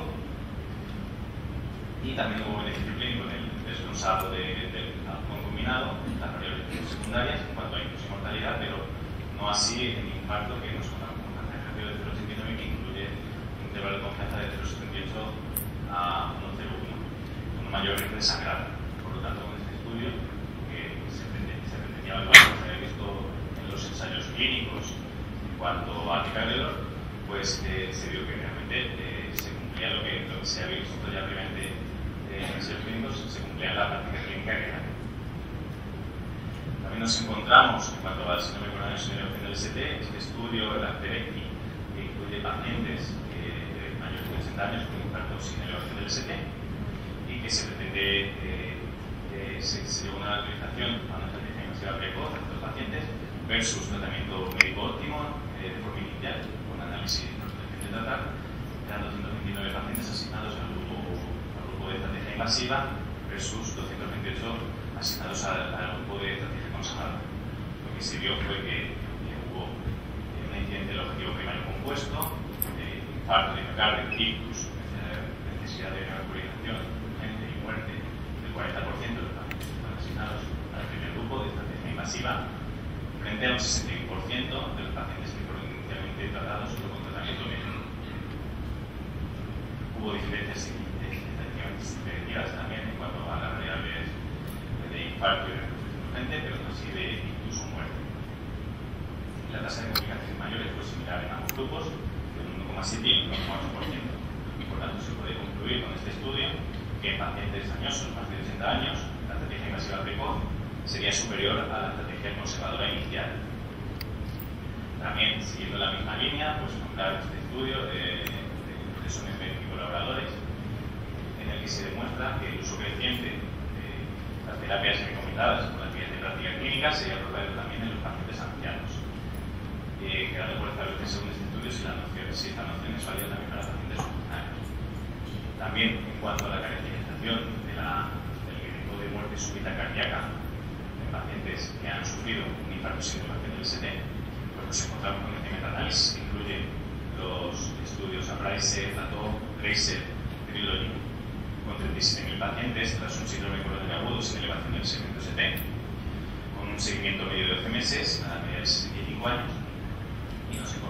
y también hubo beneficio clínico en el desglosado del combinado, las variables secundarias en cuanto a ictus y mortalidad, pero no así en infarto, que nos encontramos con un hazard de 0,89 que incluye un intervalo de confianza de 0,78 a 1,01, con un mayor riesgo de sangrado. Por lo tanto, con este estudio que se pretendía evaluar, como se había visto en los ensayos clínicos en cuanto a ticagrelor, pues se vio que realmente se cumplía lo que se había visto ya previamente en ensayos clínicos, se cumplía en la práctica clínica real. También nos encontramos, en cuanto al síndrome coronario sin elevación del ST, este estudio, el ACTERECTI, que incluye pacientes mayores de 60 años con infarto sin elevación del ST, y que se pretende se lleva una autorización a una estrategia invasiva precoz a estos pacientes versus tratamiento médico óptimo de forma inicial con análisis de protección de tratar, quedan 229 pacientes asignados al grupo de estrategia invasiva versus 228 asignados al grupo de estrategia conservadora. Lo que se vio fue que hubo una incidencia del objetivo primario compuesto, infarto de miocardio, ictus, necesidad de neurocurización, urgente y muerte del 40% de los pacientes que están asignados al primer grupo de estrategia invasiva, frente a un 61% de los pacientes que fueron inicialmente tratados solo con tratamiento médico. Hubo diferencias significativas también en cuanto a las variables de infarto y reconstrucción urgente, pero no así de ictus o muerte. La tasa de complicaciones mayores fue similar en ambos grupos, de un 1,7 y un 1,8%. Por tanto, se puede concluir con este estudio que en pacientes añosos, más de 80 años, la estrategia invasiva precoz sería superior a la estrategia conservadora inicial. También, siguiendo la misma línea, pues nombrar este estudio de presones médico-colaboradores, en el que se demuestra que el uso creciente de las terapias recomendadas por las guías de práctica clínica sería probable también en los pacientes ancianos, quedando por establecer según este estudio si esta noción es válida también para pacientes funcionarios. También, en cuanto a la caracterización del riesgo de muerte súbita cardíaca en pacientes que han sufrido un infarto sin elevación del ST, pues nos encontramos con este metaanálisis que incluye los estudios APRISE, PLATEAU, TRACER, TRILOGY, con 37.000 pacientes tras un síndrome coronario agudo sin elevación del segmento ST, con un seguimiento medio de 12 meses, a la media de 65 años,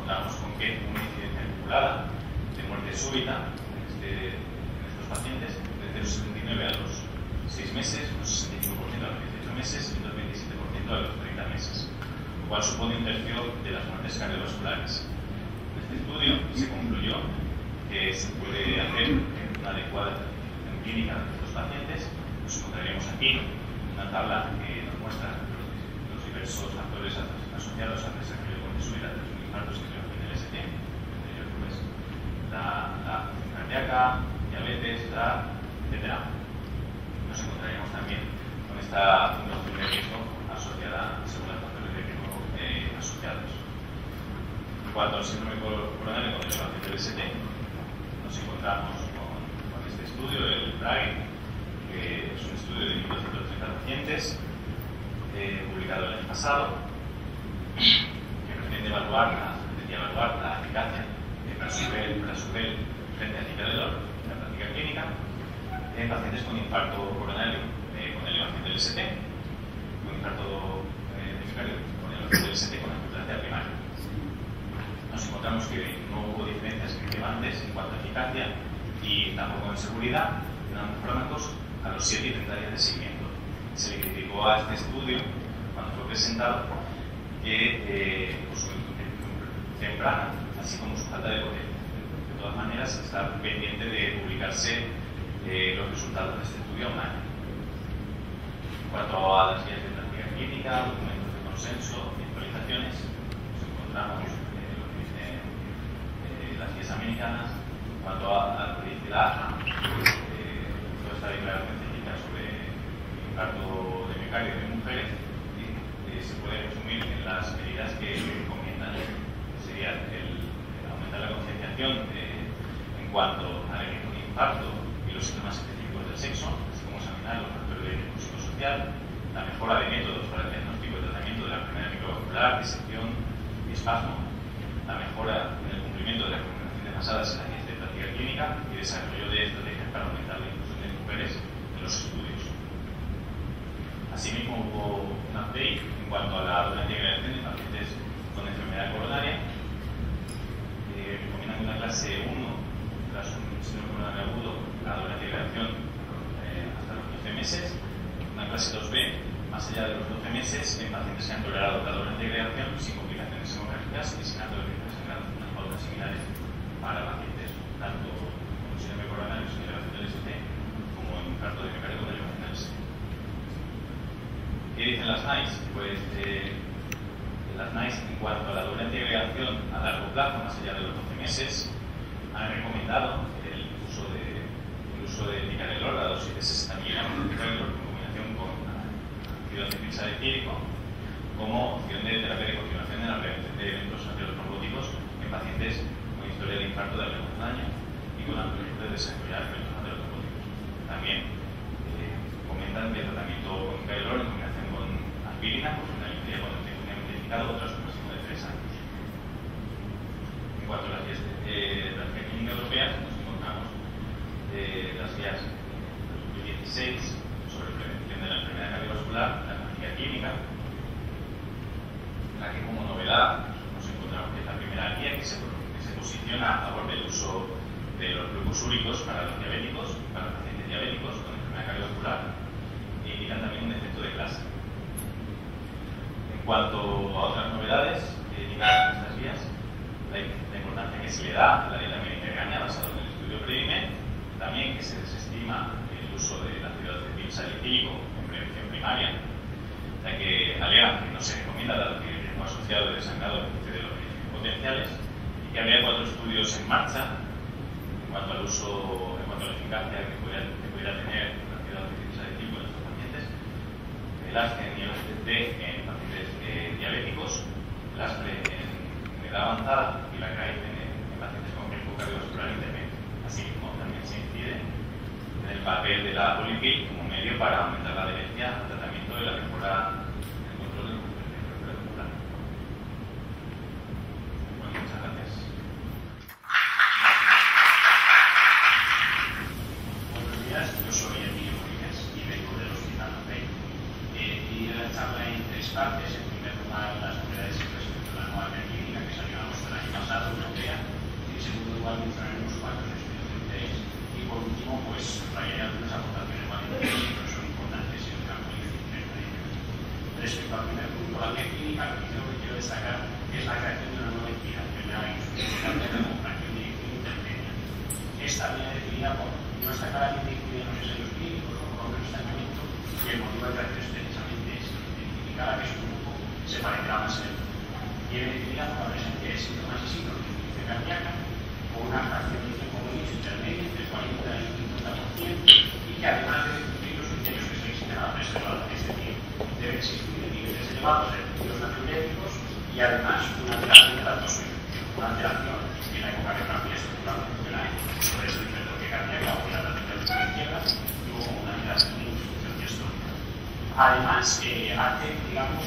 encontramos con que una incidencia acumulada de muerte súbita en estos pacientes de 0,79 a los 6 meses, un 65% a los 18 meses y un 27% a los 30 meses, lo cual supone un tercio de las muertes cardiovasculares. En este estudio se concluyó que se puede hacer una adecuada atención clínica de estos pacientes. Nos encontraríamos aquí una tabla que nos muestra los diversos factores asociados al desarrollo de muerte súbita de los infartos y elevación del ST, entre ellos pues, la función cardíaca, diabetes, etc. Nos encontraríamos también con esta función de riesgo asociada según los factores de riesgo asociados. En cuanto al síndrome coronario con elevación del ST, nos encontramos con este estudio, el BRAGE, que es un estudio de 1.230 pacientes publicado el año pasado, que pretende evaluar la eficacia de Prasugrel frente a Ticagrelor en la práctica clínica en pacientes con infarto coronario con elevación del ST, con infarto de miocardio con elevación del ST con ambulancia primaria. Nos encontramos que no hubo diferencias relevantes en cuanto a eficacia y tampoco en seguridad de ambos fármacos a los 7 y 30 días de seguimiento. Se le criticó a este estudio cuando fue presentado que su introducción temprana, así como su falta de potencia. De todas maneras, está pendiente de publicarse los resultados de este estudio online. En cuanto a las guías de práctica clínica, documentos de consenso y actualizaciones, nos encontramos lo que dicen las guías americanas. En cuanto a la publicidad, toda esta declaración científica sobre el infarto de miocardio de mujeres se puede resumir en las medidas que recomiendan, que sería el aumentar la concienciación en cuanto al riesgo de infarto y los síntomas específicos del sexo, así como examinar los factores de riesgo psicosocial, la mejora de métodos para el diagnóstico y tratamiento de la enfermedad microvascular, disección y espasmo, la mejora en el cumplimiento de las recomendaciones basadas en la guía de práctica clínica y desarrollo de estrategias para aumentar la inclusión de mujeres en los estudios. Asimismo, hubo un update en cuanto a la integración de pacientes con enfermedad coronaria. Recomiendan una clase 1 tras un síndrome coronario agudo, la integración hasta los 12 meses, una clase 2B más allá de los 12 meses en pacientes que han tolerado la integración sin complicaciones hemorrágicas y sin alteraciones sangrando, unas pautas similares para pacientes tanto con síndrome coronario sin elevación del ST como en infarto de miocardio con elevación del ST. ¿Qué dicen las NICE? Pues las NICE, en cuanto a la doble agregación a largo plazo, más allá de los 12 meses, han recomendado el uso de ticagrelor, la dosis de 60 miligramos de ticagrelor en combinación con ácido acetilsalicílico como opción de terapia de continuación en la prevención de eventos aterostrombóticos en pacientes con historia de infarto de al menos un año y con amplitud de desarrollar eventos aterostrombóticos. También comentan el tratamiento con ticagrelor en combinación con aspirina, por una línea cuando tenga identificado otras como máximo de 3 años. En cuanto a las guías de práctica clínica europeas, nos encontramos las guías de 2016 sobre prevención de la enfermedad cardiovascular, la práctica clínica, en la que como novedad nos encontramos que es la primera guía que se posiciona a favor del uso de los glucosúricos para los diabéticos, para los pacientes diabéticos con enfermedad cardiovascular, e indican también un efecto de clase. En cuanto a otras novedades que indican estas guías, la importancia que se le da a la dieta mediterránea basada en el estudio PREDIMED, también que se desestima el uso del ácido acetilsalicílico en prevención primaria, ya que alega que no se recomienda dado que el riesgo asociado de desangrado de los riesgos potenciales y que habría 4 estudios en marcha en cuanto al uso, en cuanto a la eficacia que pudiera tener el ácido acetilsalicílico en estos pacientes, el ASPRE y el ASPRE en pacientes diabéticos, el ASPRE en edad avanzada y la CAIF en pacientes con riesgo cardiovascular intermedio. Asimismo, también se incide en el papel de la polipil como medio para aumentar la adherencia al tratamiento y la mejora del control del riesgo cardiovascular. Bueno, muchas gracias. Buenos días, yo soy Emilio Rodríguez y vengo del Hospital Rey. Dividí la charla en 3 partes. En primer lugar, las novedades y presentación de la nueva clínica que salió a del año pasado, europea. En segundo lugar, mencionaremos cuántos estudios de interés. Y por último, pues traeré algunas aportaciones valiosas que son importantes en el campo de interés. Respecto al primer punto, la vía clínica, lo primero que quiero destacar es la creación de una nueva entidad, que es la Institución de Democracia y Dirección Intermedia. Esta viene definida por no está claramente incluida en los ensayos clínicos, o por lo menos hasta el momento, y el motivo de creación es precisamente identificar a qué subgrupo se parecerá más en el mundo. Viene definida por la presencia de síntomas y signos de insuficiencia cardíaca, con una fracción de tiempo medio intermedio entre el 40 y el 50%, y que además debe cumplir los criterios que se exigen a la preservación, es decir, debe existir niveles elevados de electritos natriuréticos y además una alteración de la tóxica, una alteración en la ecocardiografía estructural funcional, por eso hipertrofia cardíaca o la lateral izquierda, y luego una alteración de insuficiencia diastólica. Además, hace, digamos,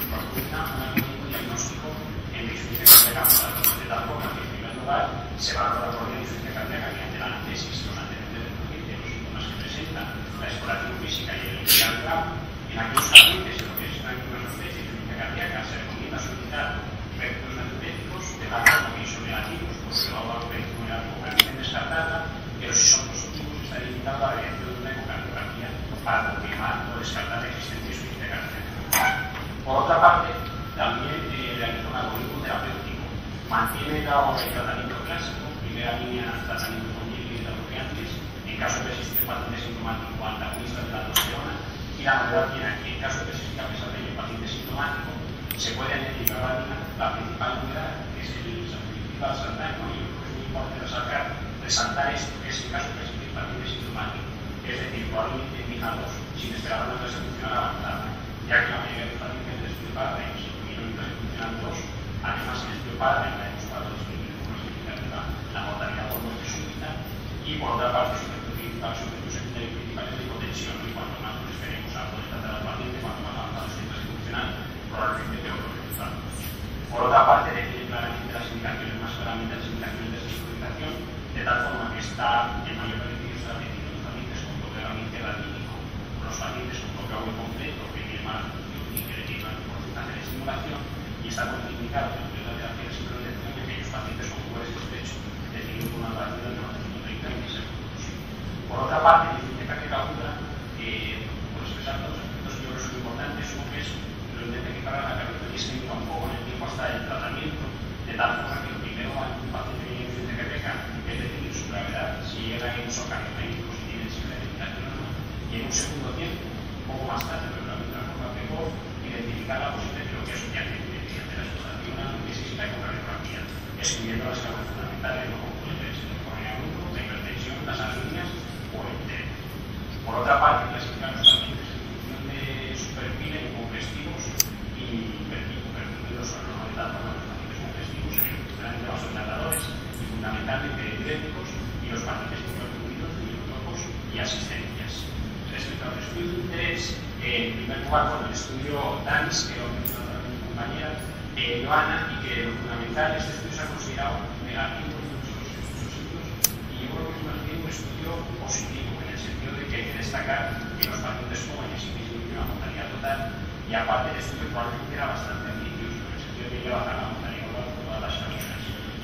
un diagnóstico en la insuficiencia cardíaca, de tal forma que en primer lugar se va a tratar por la insuficiencia cardíaca mediante la anamnesis, los antecedentes del paciente, los síntomas que presenta, la exploración física y el electrocardiograma. En aquellos pacientes en los que existe una sospecha de insuficiencia cardíaca se recomienda solicitar rectos natriuréticos de tal forma que son negativos, porque luego la operación descartada, pero si son positivos está limitado a la realización de una ecocardiografía para confirmar o descartar la existencia de insuficiencia cardíaca. Por otra parte, también realiza un algoritmo terapéutico. Mantiene el tratamiento clásico, primera línea tratamiento con hidroxiapatosantes, en caso de existir paciente sintomático antagonista de la aldosterona, y la novedad viene aquí, en caso de existir a pesar de que el paciente sintomático se puede añadir la principal novedad, que es el saltano, y lo que es muy importante resaltar esto, que es el caso de existir paciente sintomático, es decir, probablemente fijados sin esperar una tasa funcional avanzada, ya que la mayoría de los pacientes del estudio Paradigm se tuvieron en tasa funcional 2, además en el estudio Paradigm la hemos dado disminuir como significativa la mortalidad por muerte súbita, y por otra parte su efecto principal, su efecto secundario principal es la hipotensión, y cuanto más nos esperemos a poder tratar al paciente, cuanto más avanzado esté en tasa funcional, probablemente peor los resultados. Por otra parte, define claramente las indicaciones, más claramente las indicaciones de sensibilización, de tal forma que está en mayor beneficio establecido en los pacientes con bloqueo raquítico, los pacientes con bloqueo incompleto, que tienen mala función y que tienen un porcentaje de estimulación, y está contraindicado dentro de la terapia de sincronización en aquellos pacientes con tumores estrechos, definido con una duración de 930 y 6 minutos. Por otra parte, la insuficiencia cardíaca aguda, por expresar todos los aspectos que yo creo que son importantes, uno que es lo intenta que para la cardiología se limita un poco en el tiempo hasta el tratamiento, de tal forma que lo primero va un paciente que tiene insuficiencia cardíaca, es decir, su gravedad, si llega en uso cardiomédico, si tiene significación o no, y en un segundo tiempo, un poco más tarde, pero también de una forma precoz, identificar la posible etiología subyacente mediante la exploración de la anamnesis y la ecocardiografía, excluyendo las causas fundamentales no concluyentes, el coronea agudo, la hipertensión, las arritmias o el TED. Por otra parte, clasificar los pacientes en función de su perfil en congestivos y hipertendidos o no, de tal forma que los pacientes congestivos se encuentran entre los tratadores y fundamentalmente diuréticos y los pacientes hipertendidos, diuréticos y asistencias. Respecto al estudio de interés, en primer lugar, con el estudio DANS, que lo mencionó también mi compañera Joana, y que lo fundamental, este estudio se ha considerado negativo en muchos sitios, y yo creo que es más bien un estudio positivo, en el sentido de que hay que destacar que los pacientes jóvenes sí disminuyen la mortalidad total, y aparte el estudio probablemente era bastante ambicioso, en el sentido de que hay que bajar la mortalidad total por todas las familias.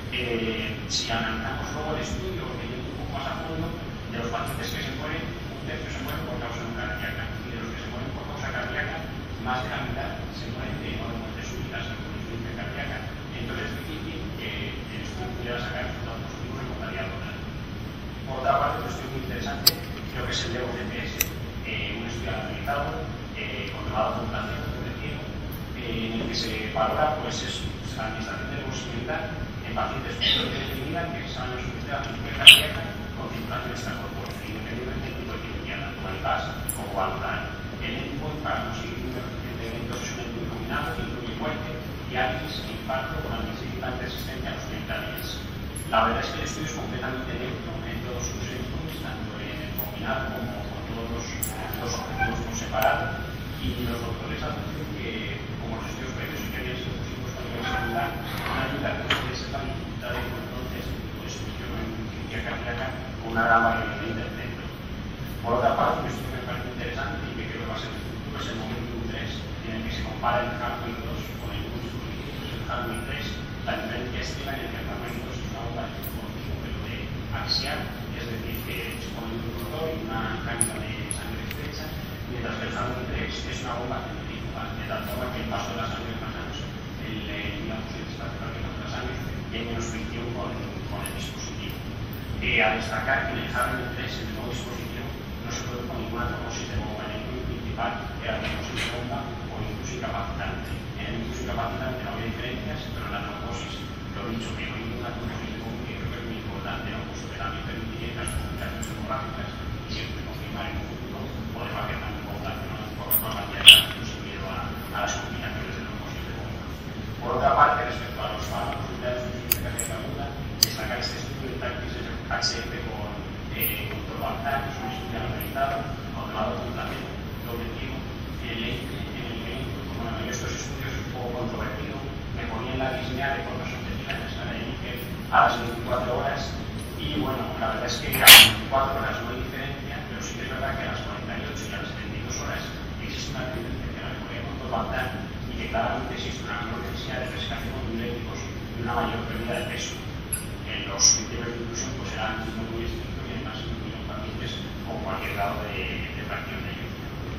Si analizamos luego el estudio, yendo un poco más a fondo, de los pacientes que se mueren, un tercio se mueren por causa no cardíaca, y de los que se mueren por causa cardíaca, más de la mitad se mueren de no de muerte súbita, sino por insuficiencia cardíaca. Entonces es difícil que el estudio pudiera sacar resultados positivos en mortalidad total. Por otra parte, un estudio muy interesante, creo que es el de OCPS, un estudio analizado, controlado por un plan de ciego, en el que se valora pues, la administración de posibilidad en pacientes con muerte definida que saben la suficiente la insuficiencia cardíaca con circulación extracorpórea, independientemente del tipo de cirugía, tanto bypass como valvular. El endpoint para conseguir un eventos es un endpoint combinado que incluye muerte, diálisis e infarto con administrativa persistencia a los 30 días. La verdad es que el estudio es completamente neutro en todos sus endpoints, tanto en el combinado como con todos los objetivos por separado, y los doctores anuncian que, como los estudios previos y que habían sido positivos para el celular, van a ayudar a que se sepa la dificultad de entonces pues, yo en insuficiencia cardíaca con una gran variabilidad de internet. Por otra parte, un estudio que me parece interesante y que creo que va a ser el futuro es el Momentum 3, en el que se compara el Harmony 2 con el Pulse 1, el Harmony 3, La diferencia extrema en el tratamiento es una bomba de modelo de axial, es decir, que se pone un rotor y una cámara de sangre estrecha, mientras que el Salmon 3 es una bomba centrífuga, de tal forma que el paso de la sangre es más ancho, el espacio para que pase la sangre y hay menos fricción con el dispositivo. A destacar que en el Salmon 3, el nuevo dispositivo, no se produce con ninguna trombosis de bomba, en el núcleo principal era trombosis de bomba o incluso incapacitante. En el incluso incapacitante no había diferencias, pero en la trombosis, lo dicho, que no hay ninguna trombosis de bomba, que creo que es muy importante, ¿no? Puesto que también permitiría las complicaciones hemorrágicas y siempre confirmar en un futuro poder hacer también poblaciones por la cantidad de sin miedo a las complicaciones de trombosis de bomba. Por otra parte, respecto a los fármacos empleados en insuficiencia cardíaca aguda, destacar este estudio de tácticas HF con Tolvaptan, que es un estudio analizado, controlado por placebo, doble ciego, en el bueno, en estos estudios es un poco controvertido, me ponían la disnea de forma subjetiva en la escala de Níquel a las 24 horas y bueno, la verdad es que a las 24 horas no hay diferencia, pero sí que es verdad que a las 48 y a las 72 horas existe una tendencia que la mejoría con Tolvaptan y que claramente existe una menor necesidad de prescripción de diuréticos y una mayor pérdida de peso. Los criterios de inclusión pues serán muy estrictos y además incluyen pacientes con cualquier grado de fracción de ellos.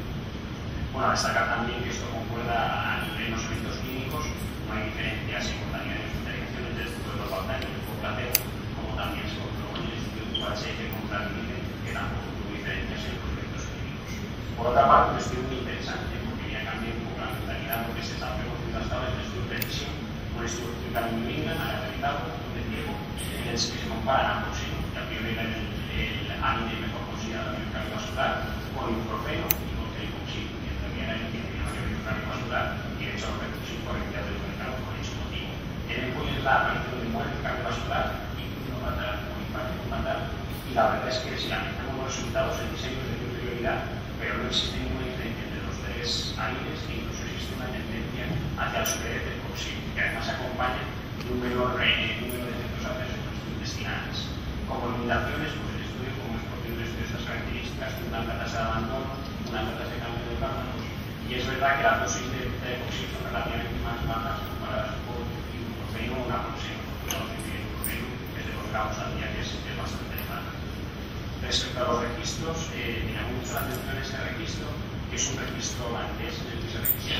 Bueno, destacar también que esto concuerda a nivel de los eventos clínicos, no hay diferencias en mortalidad y hospitalización entre el estudio de Tolvaptan y el placebo, como también se comprobó en el estudio de UHF con Platinium, que tampoco tuvo diferencias en los eventos clínicos. Por otra parte, un estudio muy interesante porque ya cambia un poco la mentalidad, porque se está produciendo hasta ahora el estudio de previsión, un estudio que en New England ha realizado de ciego, en el que se comparan ambos, que a priori era el ANI mejor considerado en el cardiovascular, con ibuprofeno y con celecoxib, que también era el que tenía mayor riesgo cardiovascular y de hecho repercusión correcta del mercado por ese motivo. El endpoint es la aparición de muerte cardiovascular y no fatal o infarto fatal, y la verdad es que si analizamos los resultados, el diseño es de prioridad, pero no existe ninguna diferencia entre los tres ANIs e incluso existe una tendencia hacia la superioridad del celecoxib, que además acompaña de un menor número de efectos adversos intestinales. Como limitaciones, pues el estudio, como es propio de estas características, una alta tasa de abandono, una alta tasa de cambio de fármacos, y es verdad que las dosis de celecoxib son relativamente más bajas comparadas con ibuprofeno o naproxeno, porque la dosis de ibuprofeno es de 2 gramos al día, que es bastante elevada. Respecto a los registros, me llamó mucho la atención este registro, que es un registro holandés en el que se registra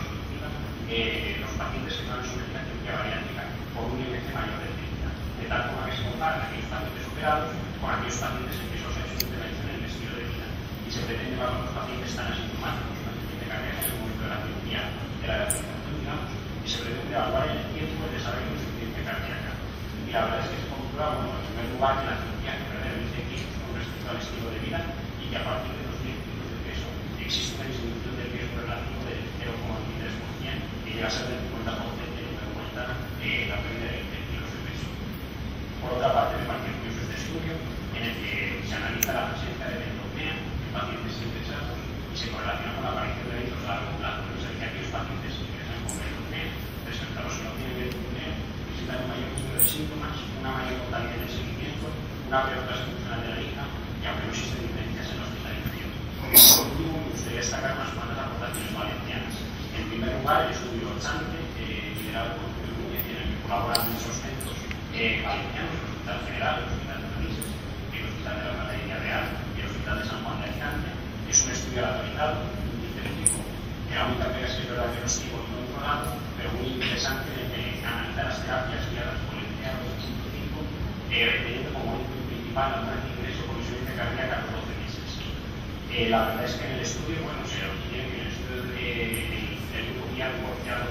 los pacientes que van a sufrir una cirugía bariátrica por un IMC mayor de 30, de tal forma que se comparan aquellos pacientes operados con aquellos pacientes en que eso se ha hecho intervención en el estilo de vida y se pretende llevar a los pacientes tan asintomáticos, una insuficiencia cardíaca en el momento de la cirugía, de la rehabilitación, digamos, y se pretende evaluar en el tiempo el desarrollo de insuficiencia cardíaca. Y la verdad es que se comprueba, bueno, en primer lugar, que la cirugía que perder el ICQ con respecto al estilo de vida y que a partir de los 10 kilos de peso existe una disminución del riesgo relativo del 0,23%, que llega a ser del 50% teniendo en cuenta la pérdida de kilos de peso. Por otra parte, me parece curioso este estudio en el que se analiza la presencia de benzopnea en pacientes ingresados y se correlaciona con la aparición de eventos a largo plazo. Es decir, que aquellos pacientes que ingresan con benzopnea respecto a los que no tienen benzopnea presentan un mayor número de síntomas, una mayor mortalidad en el seguimiento, una peor tasa funcional de la hija y aunque no existen diferencias en la hospitalización. Por último, me gustaría destacar unas cuantas aportaciones valencianas. En primer lugar, el estudio Chante, liderado por Julio Núñez, en el que colaboran muchos centros valencianos, el Hospital General, el Hospital de Manises, el Hospital de la Malaria Real y el Hospital de San Juan de Alicante. Es un estudio actualizado, científico, que la única pega es que es verdad que no es tipo no controlado, pero muy interesante en el que analiza las terapias guiadas por el empleado del 5, teniendo como endpoint principal la muerte de ingreso por insuficiencia cardíaca a los 12 meses. La verdad es que en el estudio, bueno, se obtiene que en el estudio del grupo guiado por el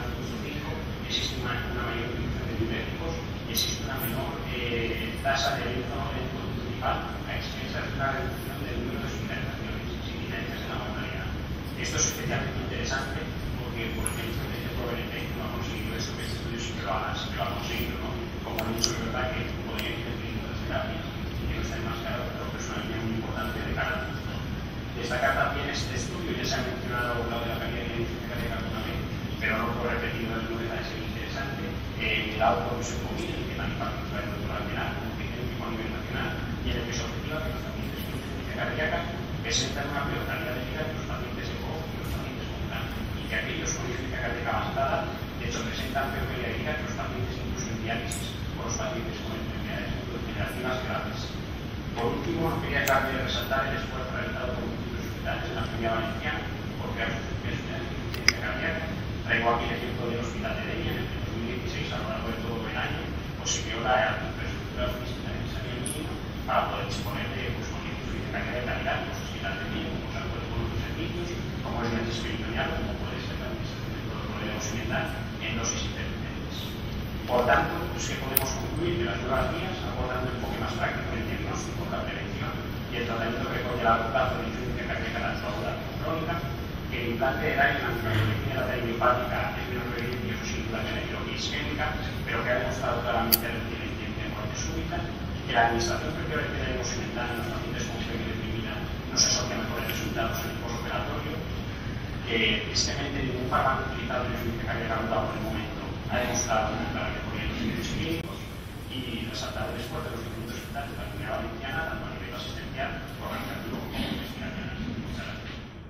5 existe una mayor utilización de diuréticos y existe una menor tasa de eventos principal a expensas de una reducción del número de hospitalizaciones sin diferencias en la mortalidad. Esto es especialmente interesante porque, por ejemplo, el Provenetec no ha conseguido eso, que este estudio sí que lo ha conseguido, ¿no? Como he dicho, es verdad que podría intervenir en otras terapias y que no está demasiado, pero personalmente muy importante de cara al futuro. Destacar también este estudio, ya se ha mencionado lo de la calidad de la insuficiencia cardíaca alguna vez, pero no puedo repetir una novedad, es interesante, el auto que se combina, que también participa el doctor Almenar, como científico a nivel nacional, y en el que se objetiva que los pacientes con insuficiencia cardíaca presentan una peor calidad de vida que los pacientes de COP y los pacientes con cáncer, y que aquellos con insuficiencia cardíaca avanzada, de hecho, presentan peor calidad de vida que los pacientes incluso diálisis por los pacientes con enfermedades neurodegenerativas graves. Por último, quería resaltar el esfuerzo realizado por múltiples hospitales en la Comunidad Valenciana por crear soluciones de insuficiencia cardíaca. Traigo aquí el ejemplo del Hospital de Denia, en el que en 2016, a lo largo de todo el año, pues se creó la infraestructura física necesaria mínima para poder disponer de insuficiencia cardíaca de calidad en los hospitales de Denia, como se puede con otros servicios, como es diálisis peritoneal, como puede ser la administración del protocolo de oximetal en dosis intermitentes. Por tanto, pues que podemos concluir que las nuevas vías abordan un enfoque más práctico en el diagnóstico, la prevención y el tratamiento que recoge a largo plazo de insuficiencia cardíaca tanto aguda como crónica, que el implante de daño en la microbiología de la hepática es menos beneficioso sin duda que la etiología isquémica, pero que ha demostrado claramente reducir la incidencia de muerte súbita, que la administración preferente de oximetal en los pacientes con fiebre deprimida no se asocia a mejores resultados en el postoperatorio, que tristemente ningún fármaco utilizado en la insuficiencia cardíaca aguda por el momento ha demostrado una clara mejoría en los estudios clínicos, y resaltar el esfuerzo de los distintos hospitales de la Comunidad Valenciana, tanto a nivel asistencial, organizativo como investigacional. Muchas gracias.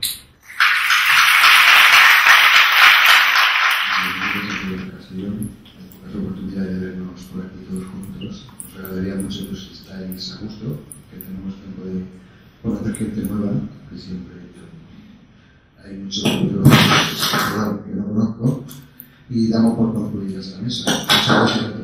Pocas oportunidades de vernos por aquí todos juntos. Nos agradaría mucho pues, que estáis a gusto, que tenemos tiempo de conocer gente nueva, que siempre hay mucho que no conozco, y damos por concluidas la mesa. Muchas gracias.